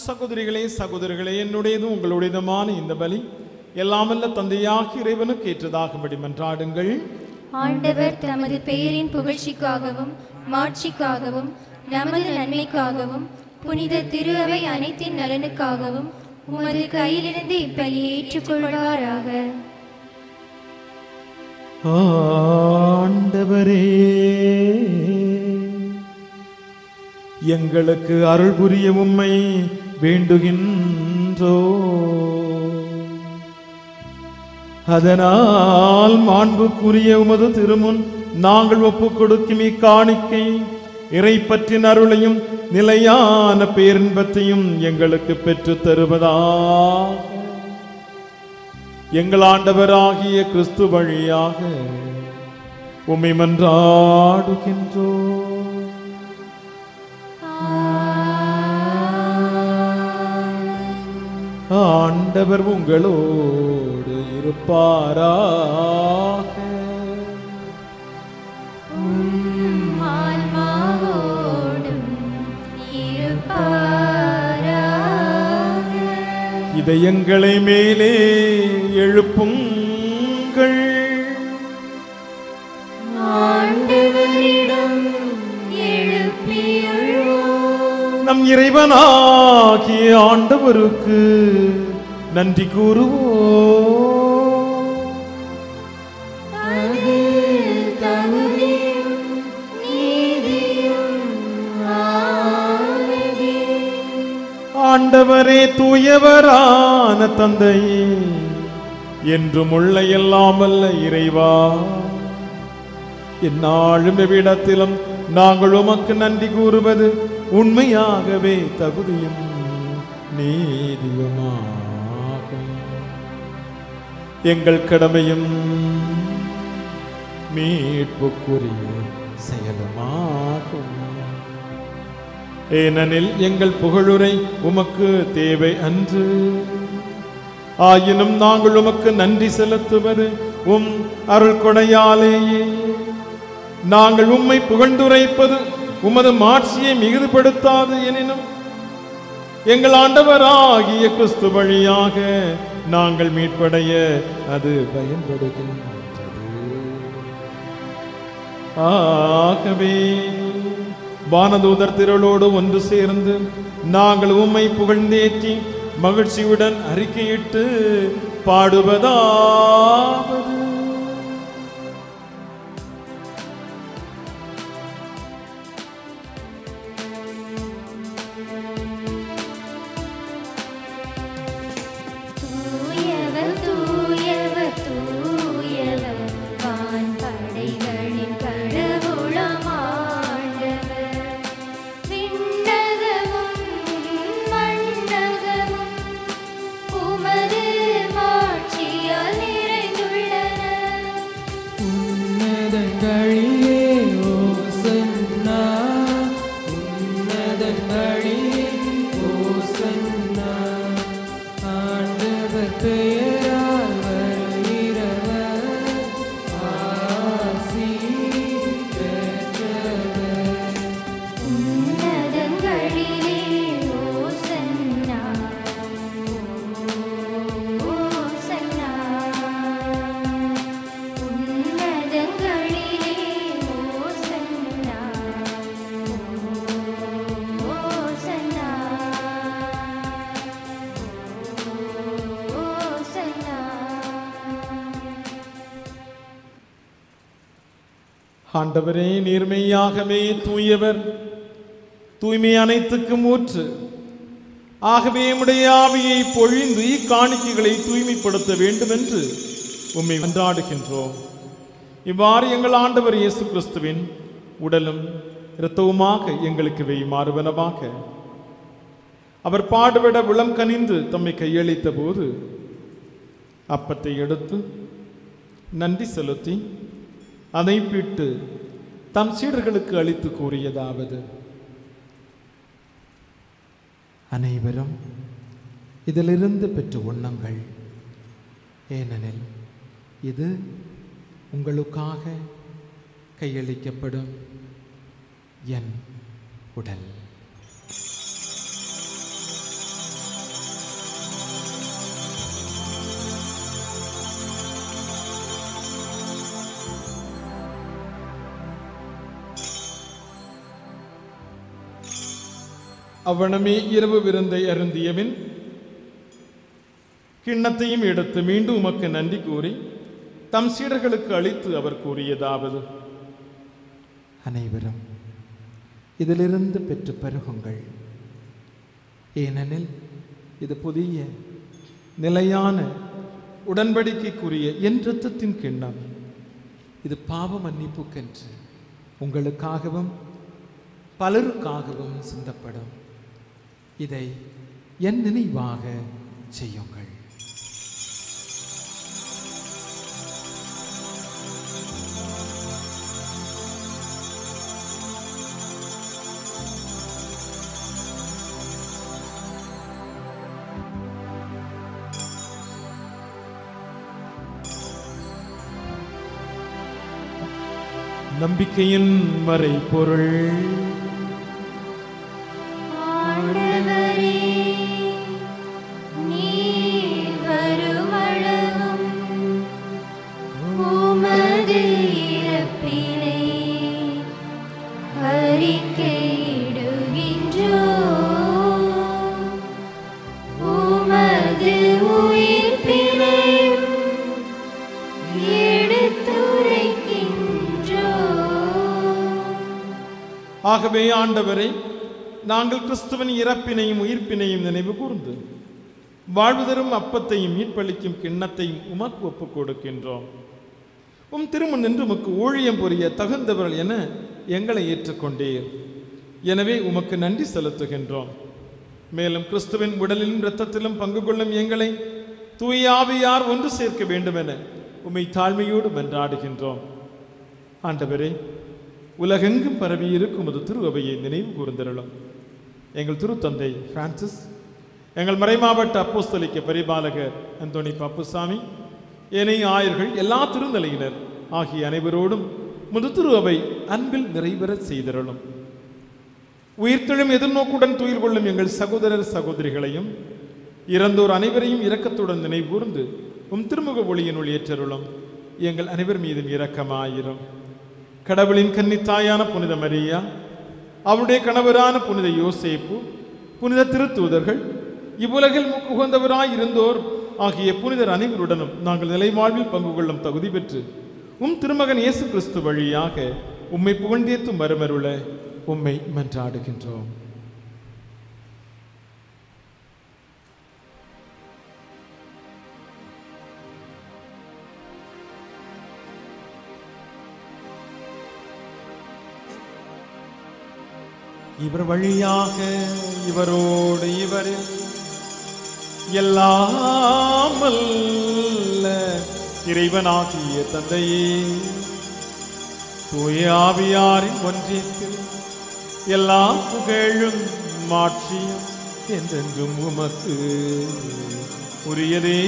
சகோதரிகளே சகோதரர்களே, என்னுடையதும் உங்களுடையதுமான இந்த பலி எல்லாமல்ல தந்தையாகி இறைவனுக்கு ஏற்றதாகும்படி மன்றாடுங்கள். ஆண்டவர் தமது பெயரின் புகழ்ச்சிக்காகவும் மாட்சிக்காகவும் நமது நன்மைக்காகவும் புனித திரு அவை அனைத்தின் நலனுக்காகவும் உமது கையிலிருந்து இப்பலியை ஏற்றுக்கொள்வாராக. ஆண்டவரே, எங்களுக்கு அருள் புரிய உம்மை வேண்டுகின்றோ. அதனால் மாண்புக்குரிய உமது திருமுன் நாங்கள் ஒப்புக் கொடுக்கும் இக்காணிக்கை இறை பற்றின் அருளையும் நிலையான பேரின்பத்தையும் எங்களுக்கு பெற்று தருவதாக எங்கள் ஆண்டவராகிய கிறிஸ்து வழியாக உம்மை மன்றாடுகின்றோ. ஆண்டவர் உங்களோடு இருப்பாராக. இதயங்களை மேலே எழுப்புங்கள். நம் இறைவனாகிய ஆண்டவருக்கு நன்றி கூறுவோம். ஆண்டவரே, தூயவரான தந்தையே, என்றும் உள்ள எல்லாமல்ல இறைவா, எந்நாளும் எவ்விடத்திலும் நாங்கள் உமக்கு நன்றி கூறுவது உண்மையாகவே தகுதியும் நீதியுமாகும். எங்கள் கடமையும் மீட்புக்குரிய செயலுமாகும். ஏனெனில் எங்கள் புகழுரை உமக்கு தேவை அன்று. ஆயினும் நாங்கள் உமக்கு நன்றி செலுத்துவது உம் அருள் கொடையாலேயே. நாங்கள் உம்மை புகழ்ந்துரைப்பது உமது மாட்சியை மிகுதிப்படுத்தாது எனினும் எங்கள் ஆண்டவராகிய கிறிஸ்து வழியாக நாங்கள் மீட்படைய அது பயன்படுகின்றது. ஆகவே வானதூதர் திரளோடு ஒன்று சேர்ந்து நாங்கள் உம்மை புகழ்ந்தேற்றி மகிழ்ச்சியுடன் அறிக்கையிட்டு பாடுவதாவது: ஆண்டவரே, நீர்மையாகவே தூயவர், தூய்மை அனைத்துக்கும் ஊற்று. ஆகவே உம்முடைய ஆவியை பொழிந்து இக்காணிக்கைகளை தூய்மைப்படுத்த வேண்டும் என்று உம்மை மன்றாடுகின்றோம். இவ்வாறு எங்கள் ஆண்டவர் இயேசு கிறிஸ்துவின் உடலும் இரத்தவுமாக எங்களுக்கு மாறுவனவாக. அவர் பாடுபட உளம் கனிந்து தம்மை கையளித்த போது அப்பத்தை எடுத்து நன்றி செலுத்தி அதை பிட்டு தம் சீடர்களுக்கு அளித்து கூறியதாவது: அனைவரும் இதிலிருந்து பெற்று உண்ணுங்கள், ஏனெனில் இது உங்களுக்காக கையளிக்கப்படும் என் உடல். அவ்வனமே இரவு விருந்தை அருந்தியபின் கிண்ணத்தையும் எடுத்து மீண்டும் உமக்கு நன்றி கூறி தம் சீடர்களுக்கு அளித்து அவர் கூறியதாவது: அனைவரும் இதிலிருந்து பெற்று பருகுங்கள். ஏனெனில் இது புதிய நிலையான உடன்படிக்கைக்குரிய என் இரத்தத்தின் கிண்ணம். இது பாவ மன்னிப்புக்கென்று உங்களுக்காகவும் பலருக்காகவும் சிந்தப்படும். இதை என் நினைவாக செய்யுங்கள். நம்பிக்கையின் மறைபொருள். ஆண்டவரே, நீர் வருமளவும் உமது இறப்பினை அறிக்கையிடுகின்றோம். உமது உயிர்ப்பினையும் ஆகவே ஆண்டவரை, நாங்கள் கிறிஸ்துவின் இறப்பினையும் உயிர்ப்பினையும் நினைவு கூர்ந்து வாழ்வு தரும் அப்பத்தையும் மீட்பளிக்கும் கிண்ணத்தையும் உமக்கு ஒப்புக் கொடுக்கின்றோம். உம் திருமுன் நின்று உமக்கு ஊழியம் புரிய தகுந்தவர்கள் என எங்களை ஏற்றுக்கொண்டீர். எனவே உமக்கு நன்றி செலுத்துகின்றோம். மேலும் கிறிஸ்துவின் உடலிலும் இரத்தத்திலும் பங்கு கொள்ளும் எங்களை தூய ஆவியார் ஒன்று சேர்க்க வேண்டும் என உம்மை தாழ்மையோடு மன்றாடுகின்றோம். ஆண்டவரே, உலகெங்கும் பரவி இருக்கும் ஒரு திரு அவையை நினைவு கூர்ந்தருளும். எங்கள் திருத்தந்தை பிரான்சிஸ், எங்கள் மறைமாவட்ட அப்போஸ்தலிக்க பரிபாலகர் அந்தோணி பாப்புசாமி, ஏனைய ஆயர்கள், எல்லா திருநிலையினர் ஆகிய அனைவரோடும் முது திரு அவை அன்பில் நிறைவேற செய்தருளும். உயிர்த்தெழும் எதிர்நோக்குடன் துயில் கொள்ளும் எங்கள் சகோதரர் சகோதரிகளையும் இறந்தோர் அனைவரையும் இரக்கத்துடன் நினைவு கூர்ந்து உம் திருமுக ஒளியினுள் ஏற்றருளும். எங்கள் அனைவர் மீதும் இரக்கமாயிரும். கடவுளின் கன்னித்தாயான புனித மரியா, அவருடைய கணவரான புனித யோசேப்பு, புனித திருத்தூதர்கள், இவ்வுலகில் உகந்தவராய் இருந்தோர் ஆகிய புனிதர் அனைவருடனும் நாங்கள் நிலைவாழ்வில் பங்கு கொள்ளும் தகுதி பெற்று உம் திருமகன் இயேசு கிறிஸ்து வழியாக உம்மை புகழ்ந்தேத்தும் மறுமருள உம்மை மன்றாடுகின்றோம். இவர் வழியாக இவரோடு இவரில் எல்லாம் வல்ல இறைவனாகிய தந்தையே, தூய ஆவியாரின் ஒன்றியத்தில் எல்லா புகழும் மாட்சியும் என்றென்றும் உமக்கு உரியதே.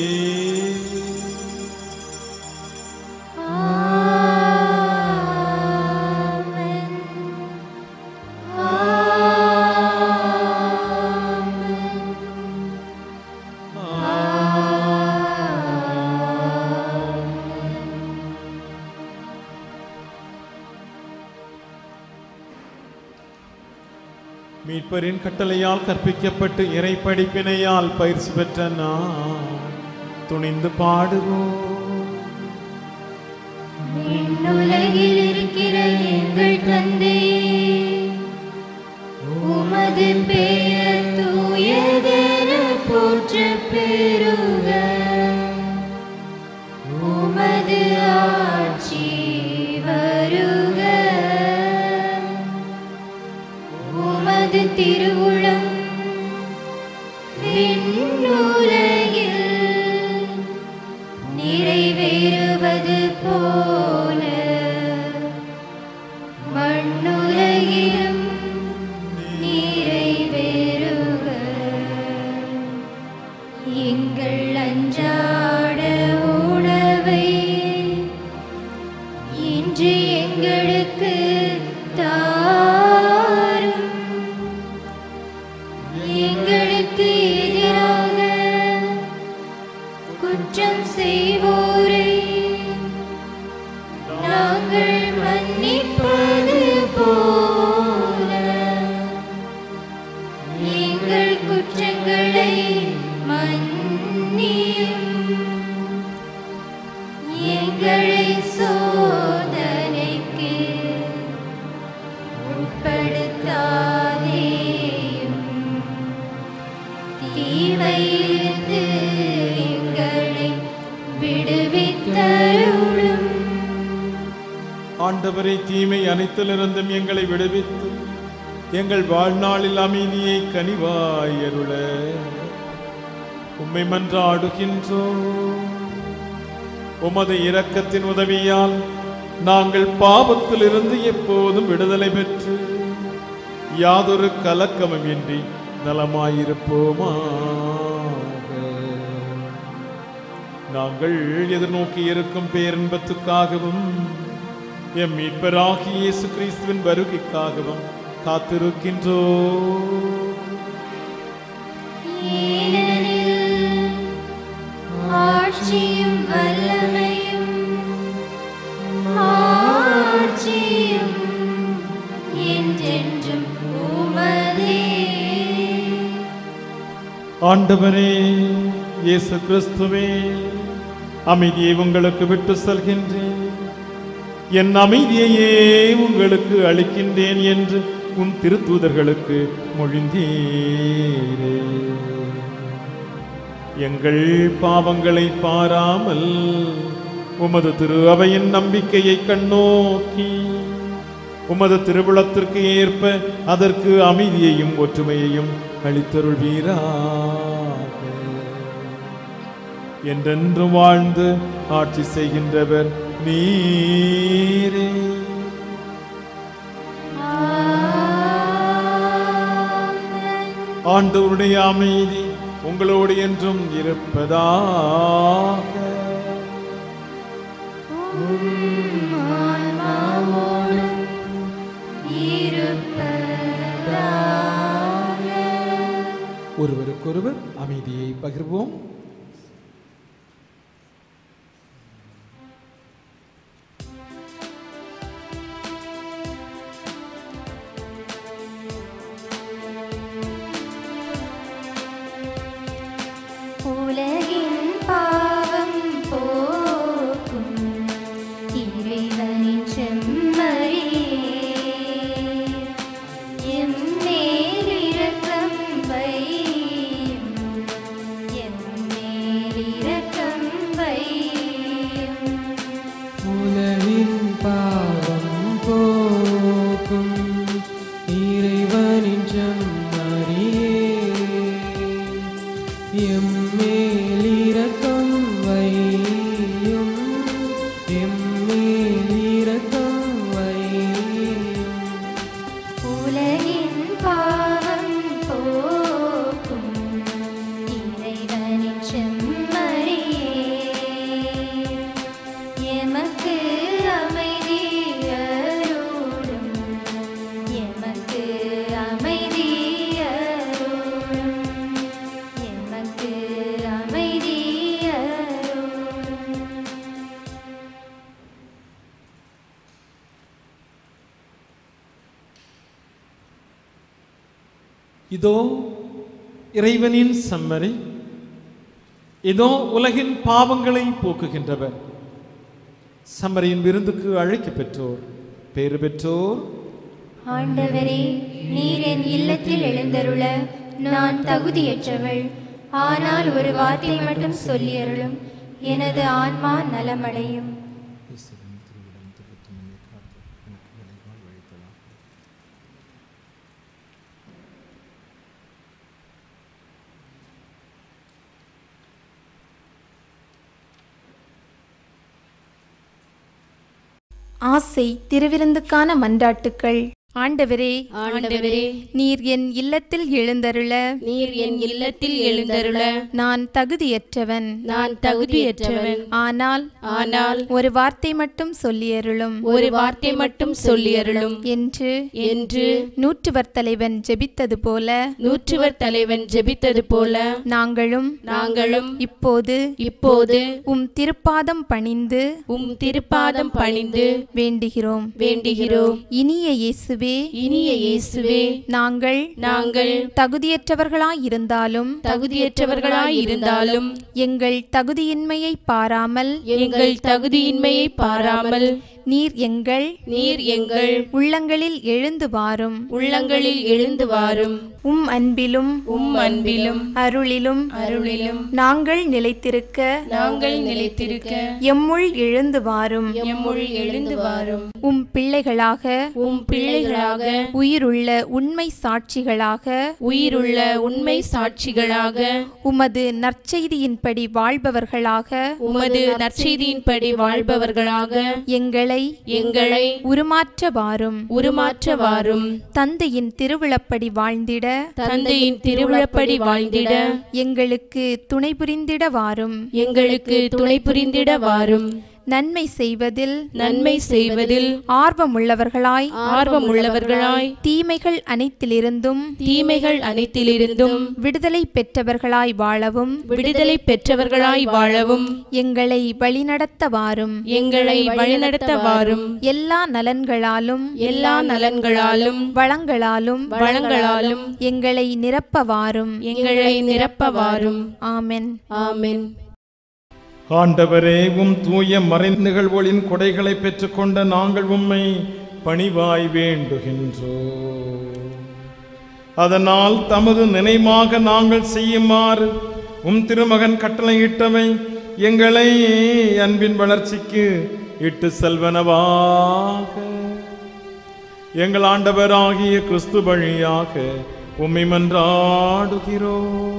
மீட்பரின் கட்டளையால் கற்பிக்கப்பட்டு இறை படிப்பினையால் பயிற்சி பெற்ற நான் துணிந்து பாடுவோம். விண்ணுலகில் இருக்கிற எங்கள் தந்தையே, உமது பெயர் தூயதென போற்றப் பெறுக. உமது ஆட்சி வருக. உமது திருவுளம் விண்ணுலகில் நிறைவேறுவது போல மண்ணுலகிலும் நிறைவேறுக. எங்கள் அன்றாட உணவை இன்று எங்களுக்கு தாரும். எங்களுக்கு எதிராக குற்றம் செய்வோரை நாங்கள் மன்னிப்பது போல ஆண்டவரை தீமை அனைத்திலிருந்தும் எங்களை விடுவித்து எங்கள் வாழ்நாளில் அமைதியை கனிவாய் அருள உம்மை மன்றாடுகின்றோம். உமது இரக்கத்தின் உதவியால் நாங்கள் பாவத்திலிருந்து எப்போதும் விடுதலை பெற்று யாதொரு கலக்கமுமின்றி நலமாயிருப்போமாக. நாங்கள் எதிர்நோக்கி இருக்கும் பேரின்பத்துக்காகவும் எம் மீட்பராகிய இயேசு கிறிஸ்துவின் வருகைக்காகவும் காத்திருக்கின்றோம். ஆட்சியும் வல்லமையும் ஆட்சியும் என்றென்றும் உமதே. ஆண்டவரே இயேசு கிறிஸ்துவே, அமைதியை உங்களுக்கு விட்டு செல்கின்றேன், என் அமைதியையே உங்களுக்கு அளிக்கின்றேன் என்று உன் திருத்தூதர்களுக்கு மொழிந்தீரே. எங்கள் பாவங்களை பாராமல் உமது திரு அவையின் நம்பிக்கையை கண்ணோக்கி உமது திருவுளத்திற்கு ஏற்ப அதற்கு அமைதியையும் ஒற்றுமையையும் அளித்தருள்வீராக. என்றென்று வாழ்ந்து ஆட்சி செய்கின்றவர் நீரே. ஆண்டவருடைய அமைதி உங்களோடு என்றும் இருப்பதாக. ஒருவருக்கொருவர் அமைதியை பகிர்வோம். உலகின் பாவம் போக்கும் இறைவனின் செம்மறியே, எம்மேல் இரக்கம் வையும், எம்மேல் இரக்கம் வையும். உலகின் பாவம் போக்கும் இறைவனின் செம்மறியே, எம்மேல் இரக்கம் வையும், எம்மேல் இரக்கம் வையும். உலகின் பாவம் போக்கும் இறைவனின் செம்மறியே, எமக்கு அமைதி அருளும், எமக்கு அமைதி அருளும், எமக்கு அமைதி அருளும். இதோ இறைவனின் செம்மறி, இதோ உலகின் பாவங்களை போக்குகின்றவர். செம்மறியின் விருந்துக்கு அழைக்கப் பெற்றோர் பேறு பெற்றோர். ஆண்டவரே, நீர் என் இல்லத்தில் எழுந்தருள நான் தகுதியற்றவள். ஆனால் ஒரு வார்த்தை மட்டும் சொல்லியருளும், எனது ஆன்மா நலமடையும். ஆசை திருவிருந்துக்கான மன்றாட்டுக்கள். ஆண்டவரே, ஆண்டவரே, நீர் என் இல்லத்தில் எழுந்தருள, நீர் என் இல்லத்தில் எழுந்தருள நான் தகுதியற்றவன், நான் தகுதியற்றவன். ஆனால் ஒரு வார்த்தை மட்டும் சொல்லியருளும், ஒரு வார்த்தை மட்டும் சொல்லியருளும் என்று நூற்றுவர் தலைவன் ஜெபித்தது போல, நூற்றுவர் தலைவன் ஜெபித்தது போல நாங்களும் இப்போது உம் திருப்பாதம் பணிந்து வேண்டுகிறோம். இனிய இயேசுவே, நாங்கள் தகுதியற்றவர்களாயிருந்தாலும் எங்கள் தகுதியின்மையை பாராமல் நீர் எங்கள் உள்ளங்களில் எழுந்து வாரும் அன்பிலும் அருளிலும் நாங்கள் நிலைத்திருக்க எம்முள் எழுந்து வாரும் உம் பிள்ளைகளாக உயிருள்ள உண்மை சாட்சிகளாக உமது நற்செய்தியின்படி வாழ்பவர்களாக எங்களை உருமாற்ற வாரும் தந்தையின் திருவிழப்படி வாழ்ந்திட எங்களுக்கு துணை புரிந்திட வாரும் நன்மை செய்வதில் ஆர்வமுள்ளவர்களாய் தீமைகள் அனைத்திலிருந்தும் விடுதலை பெற்றவர்களாய் வாழவும் எங்களை வழிநடத்த வாரும் எல்லா நலன்களாலும் வளங்களாலும் எங்களை நிரப்ப வாரும் ஆமென். ஆண்டவரே, உம் தூய மறை நிகழ்வுகளின் கொடைகளை பெற்றுக்கொண்ட நாங்கள் உம்மை பணிவாய் வேண்டுகின்றோம். அதனால் தமது நினைவாக நாங்கள் செய்யுமாறு உம் திருமகன் கட்டளையிட்டவை எங்களை அன்பின் வளர்ச்சிக்கு இட்டு செல்வனவாக எங்கள் ஆண்டவராகிய கிறிஸ்து வழியாக உம்மை மன்றாடுகிறோம்.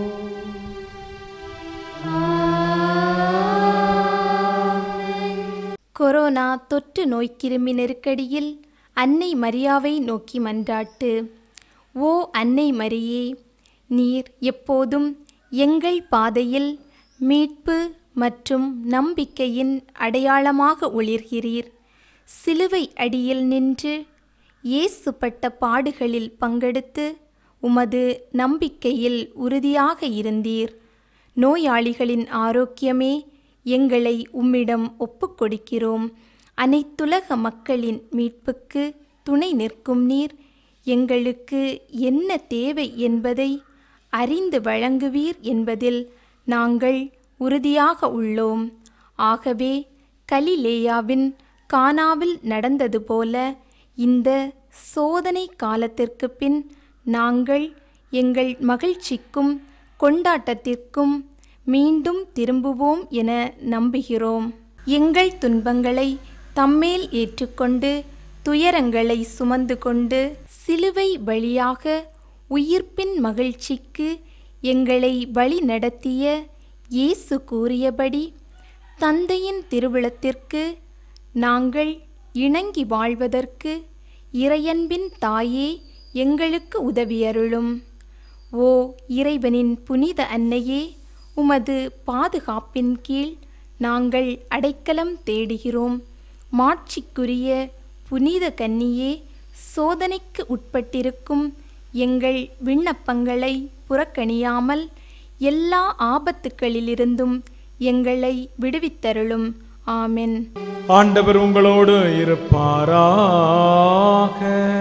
கொரோனா தொற்று நோய்க்கிருமி நெருக்கடியில் அன்னை மரியாவை நோக்கி மன்றாட்டு. ஓ அன்னை மரியே, நீர் எப்போதும் எங்கள் பாதையில் மீட்பு மற்றும் நம்பிக்கையின் அடையாளமாக ஒளிர்கிறீர். சிலுவை அடியில் நின்று இயேசு பட்ட பாடுகளில் பங்கெடுத்து உமது நம்பிக்கையில் உறுதியாக இருந்தீர். நோயாளிகளின் ஆரோக்கியமே, எங்களை உம்மிடம் ஒப்புக்கொடுக்கிறோம். அனைத்துலக மக்களின் மீட்புக்கு துணை நிற்கும் நீர் எங்களுக்கு என்ன தேவை என்பதை அறிந்து வழங்குவீர் என்பதில் நாங்கள் உறுதியாக உள்ளோம். ஆகவே கலிலேயாவின் கானாவில் நடந்தது போல இந்த சோதனை காலத்திற்கு பின் நாங்கள் எங்கள் மகிழ்ச்சிக்கும் கொண்டாட்டத்திற்கும் மீண்டும் திரும்புவோம் என நம்புகிறோம். எங்கள் துன்பங்களை தம்மேல் ஏற்றுக்கொண்டு துயரங்களை சுமந்து கொண்டு சிலுவை வழியாக உயிர்ப்பின் மகிழ்ச்சிக்கு எங்களை வழி நடத்திய இயேசு கூறியபடி தந்தையின் திருவுளத்திற்கு நாங்கள் இணங்கி வாழ்வதற்கு இறையன்பின் தாயே எங்களுக்கு உதவியருளும். ஓ இறைவனின் புனித அன்னையே, உமது பாதுகாப்பின் கீழ் நாங்கள் அடைக்கலம் தேடுகிறோம். மாட்சிக்குரிய புனித கன்னியே, சோதனைக்கு உட்பட்டிருக்கும் எங்கள் விண்ணப்பங்களை புறக்கணியாமல் எல்லா ஆபத்துக்களிலிருந்தும் எங்களை விடுவித்தருளும். ஆமென். ஆண்டவர் உங்களோடு இருப்பாராக.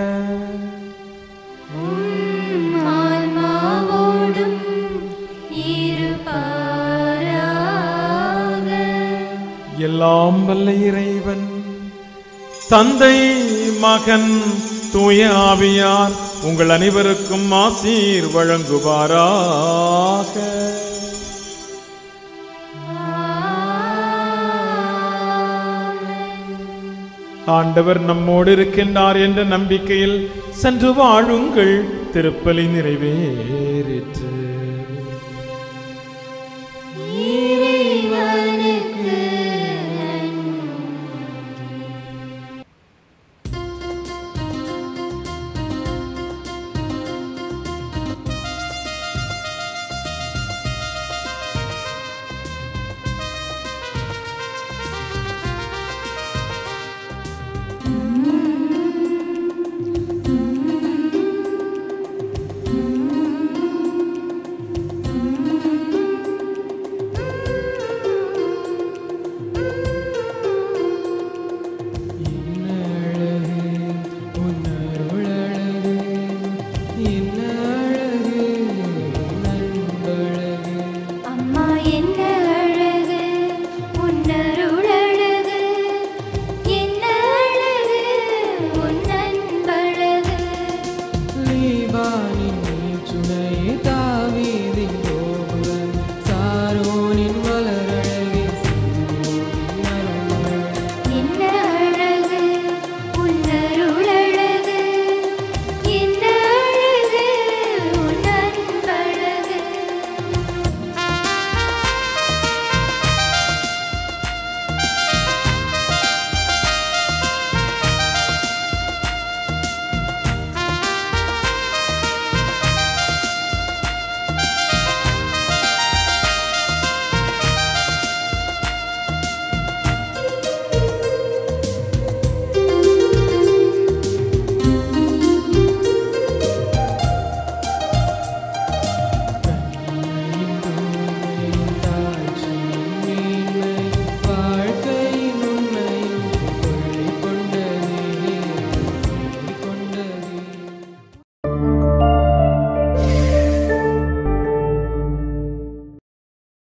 எல்லாம் வல்ல இறைவன் தந்தை, மகன், தூய ஆவியார் உங்கள் அனைவருக்கும் ஆசீர் வழங்குவாராக. ஆண்டவர் நம்மோடு இருக்கின்றார் என்ற நம்பிக்கையில் சென்று வாழுங்கள். திருப்பலி நிறைவேறிற்று.